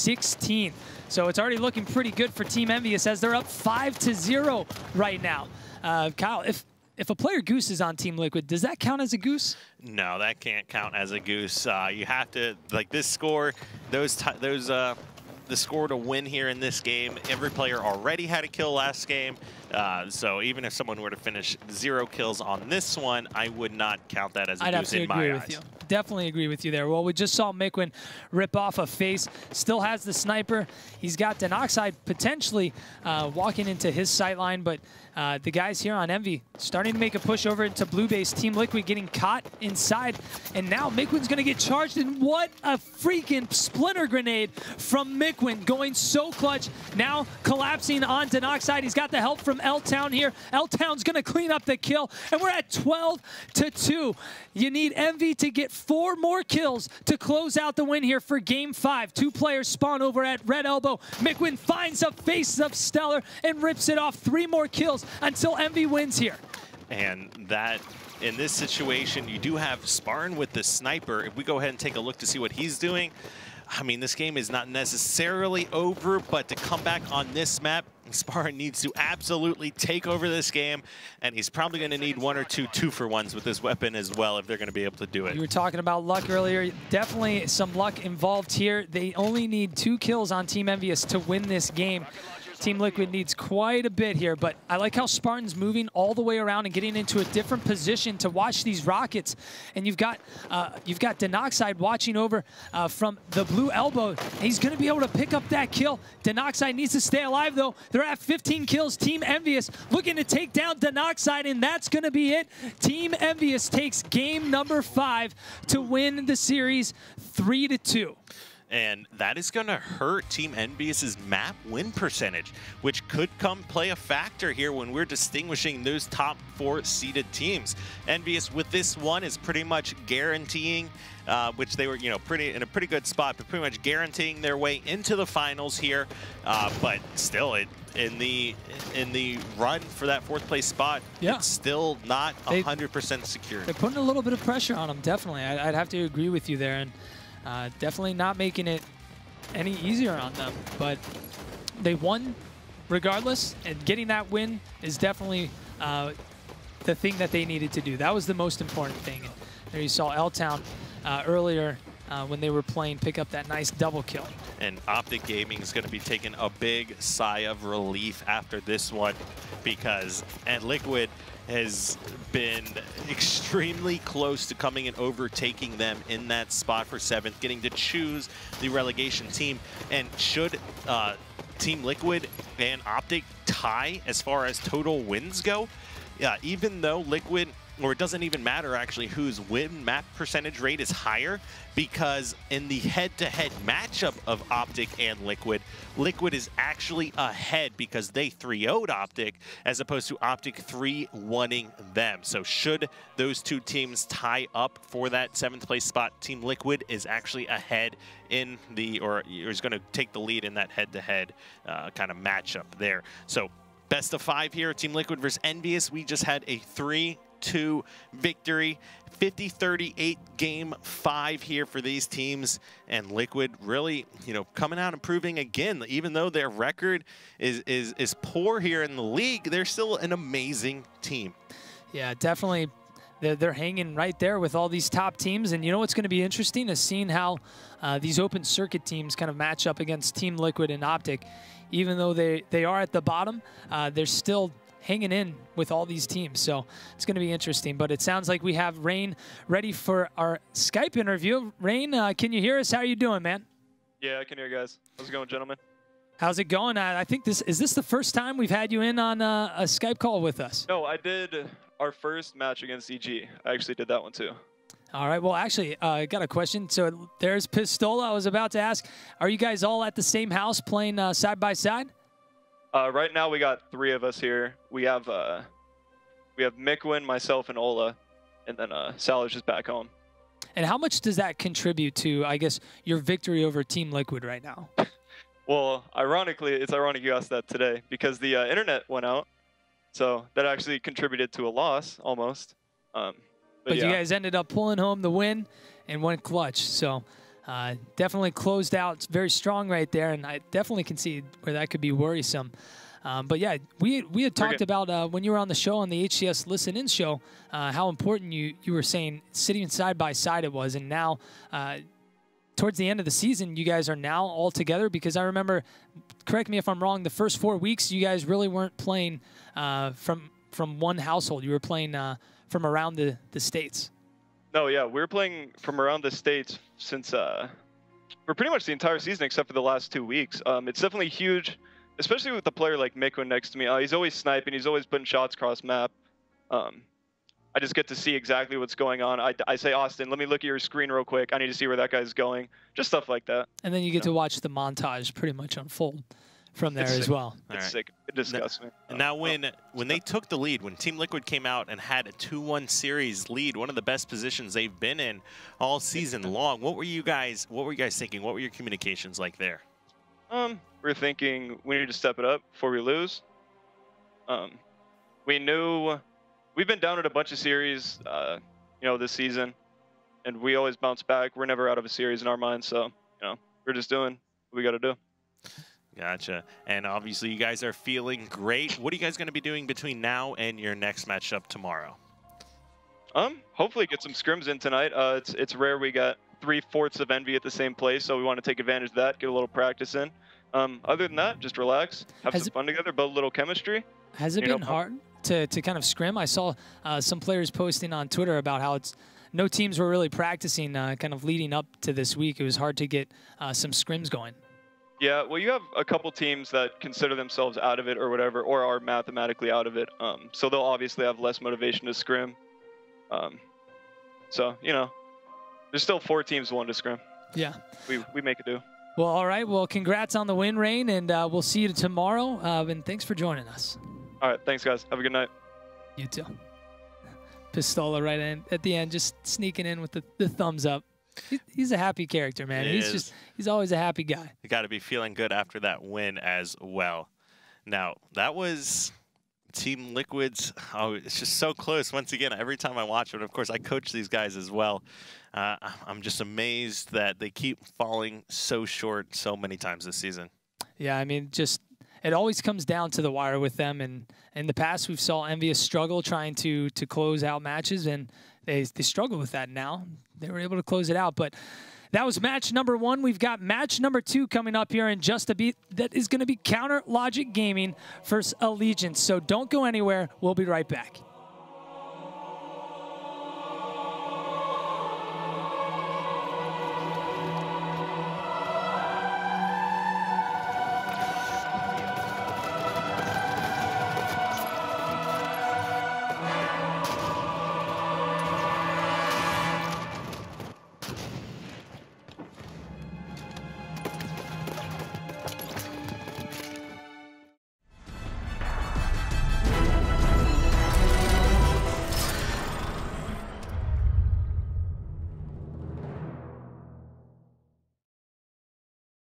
16. So it's already looking pretty good for Team Envious as they're up 5-0 right now. Kyle, if a player goose is on Team Liquid, does that count as a goose? No, that can't count as a goose. You have to, like this score, the score to win here in this game, every player already had a kill last game. So even if someone were to finish 0 kills on this one, I would not count that as a goose in my eyes. With you. Definitely agree with you there. Well, we just saw Micwin rip off a face. Still has the sniper. He's got Denoxide potentially walking into his sight line, but the guys here on Envy starting to make a push over into blue base. Team Liquid getting caught inside, and now Micwin's going to get charged, and what a freaking splinter grenade from Micwin, going so clutch. Now collapsing on Denoxide. He's got the help from L-Town here. L-Town's going to clean up the kill, and we're at 12-2. You need Envy to get 4 more kills to close out the win here for Game 5. 2 players spawn over at Red Elbow. Micwin finds a face of Stellar and rips it off. 3 more kills until Envy wins here. And that, in this situation, you do have Sparn with the sniper. If we go ahead and take a look to see what he's doing, I mean, this game is not necessarily over, but to come back on this map, Sparn needs to absolutely take over this game, and he's probably going to need 1 or 2 2-for-1s with this weapon as well if they're going to be able to do it. You were talking about luck earlier. Definitely some luck involved here. They only need 2 kills on Team Envious to win this game. Team Liquid needs quite a bit here, but I like how Spartan's moving all the way around and getting into a different position to watch these rockets. And you've got Denoxide watching over from the blue elbow. He's going to be able to pick up that kill. Denoxide needs to stay alive, though. They're at 15 kills. Team Envious looking to take down Denoxide, and that's going to be it. Team Envious takes game number 5 to win the series 3-2. And that is going to hurt Team Envious's map win percentage, which could come play a factor here when we're distinguishing those top 4 seeded teams. Envious with this one is pretty much guaranteeing, which they were, in a pretty good spot, but pretty much guaranteeing their way into the finals here. But still, in the run for that 4th place spot, it's still not 100% secure. They're putting a little bit of pressure on them, definitely. I'd have to agree with you there. And definitely not making it any easier on them, but they won regardless, and getting that win is definitely the thing that they needed to do. That was the most important thing. And there you saw L-Town earlier when they were playing pick up that nice double kill. And Optic Gaming is going to be taking a big sigh of relief after this one, because Liquid has been extremely close to coming and overtaking them in that spot for 7th, getting to choose the relegation team. And should Team Liquid and Optic tie as far as total wins go, even though Liquid, or it doesn't even matter actually whose win map percentage rate is higher, because in the head-to-head matchup of Optic and Liquid, Liquid is actually ahead because they 3-0'd Optic as opposed to Optic 3-1ing them. So should those 2 teams tie up for that 7th place spot, Team Liquid is actually ahead in the, or is going to take the lead in that head-to-head kind of matchup there. So best of 5 here, Team Liquid versus Envious. We just had a 3-2 victory, 50-38 game 5 here for these teams, and Liquid really, coming out improving again. Even though their record is poor here in the league, they're still an amazing team. Yeah, definitely. They're hanging right there with all these top teams, and what's going to be interesting is seeing how these open circuit teams kind of match up against Team Liquid and Optic. Even though they are at the bottom, they're still hanging in with all these teams. So it's going to be interesting. But it sounds like we have Rain ready for our Skype interview. Rain, can you hear us? How are you doing, man? Yeah, I can hear you guys. How's it going, gentlemen? How's it going? I think is this the first time we've had you in on a Skype call with us? No, I did our first match against EG. I actually did that one too. All right. Well, actually, I got a question. So there's Pistola. I was about to ask, are you guys all at the same house playing side by side? Right now, we got 3 of us here. We have Mikwin, myself, and Ola, and then Sal's just back home. And how much does that contribute to, I guess, your victory over Team Liquid right now? Well, ironically, it's ironic you asked that today because the internet went out, so that actually contributed to a loss almost. But yeah. You guys guys ended up pulling home the win and went clutch. So definitely closed out. It's very strong right there, and I definitely can see where that could be worrisome. But yeah, we had talked about when you were on the show, on the HCS Listen In show, how important you were saying sitting side by side it was. And now towards the end of the season, you guys are now all together, because I remember, correct me if I'm wrong, the first 4 weeks you guys really weren't playing from one household. You were playing from around the states. No, yeah, we were playing from around the states since for pretty much the entire season except for the last 2 weeks. It's definitely huge, especially with a player like Mikwin next to me. He's always sniping. He's always putting shots across map. I just get to see exactly what's going on. I say, Austin, let me look at your screen real quick. I need to see where that guy's going. Just stuff like that. And then you get to watch the montage pretty much unfold from there as well. It's sick. It disgusts me. Now, when they took the lead, when Team Liquid came out and had a 2-1 series lead, one of the best positions they've been in all season long, what were you guys thinking? What were your communications like there? We're thinking we need to step it up before we lose. We knew we've been down at a bunch of series, this season, and we always bounce back. We're never out of a series in our minds, so we're just doing what we got to do. Gotcha. And obviously you guys are feeling great. What are you guys going to be doing between now and your next matchup tomorrow? Hopefully get some scrims in tonight. It's rare we got 3/4 of Envy at the same place, so we want to take advantage of that, get a little practice in. Other than that, just relax, have some fun together, build a little chemistry. Has it been hard to kind of scrim? I saw some players posting on Twitter about how no teams were really practicing kind of leading up to this week. It was hard to get some scrims going. Yeah, well, you have a couple teams that consider themselves out of it or whatever, or are mathematically out of it. So they'll obviously have less motivation to scrim. So, you know, there's still 4 teams wanting to scrim. Yeah. We make it do. Well, all right. Well, congrats on the win, Rain, and we'll see you tomorrow. And thanks for joining us. All right. Thanks, guys. Have a good night. You too. Pistola right in at the end, just sneaking in with the thumbs up. He's a happy character, man. He's always a happy guy. You got to be feeling good after that win as well. Now, that was Team Liquid's. Oh, it's just so close. Once again, every time I watch it, of course, I coach these guys as well. I'm just amazed that they keep falling so short so many times this season. Yeah, I mean, just it always comes down to the wire with them. And in the past, we've saw Envious struggle trying to close out matches, and they struggle with that now. They were able to close it out. But that was match number 1. We've got match number 2 coming up here in just a bit. That is going to be Counter Logic Gaming versus Allegiance. So don't go anywhere. We'll be right back.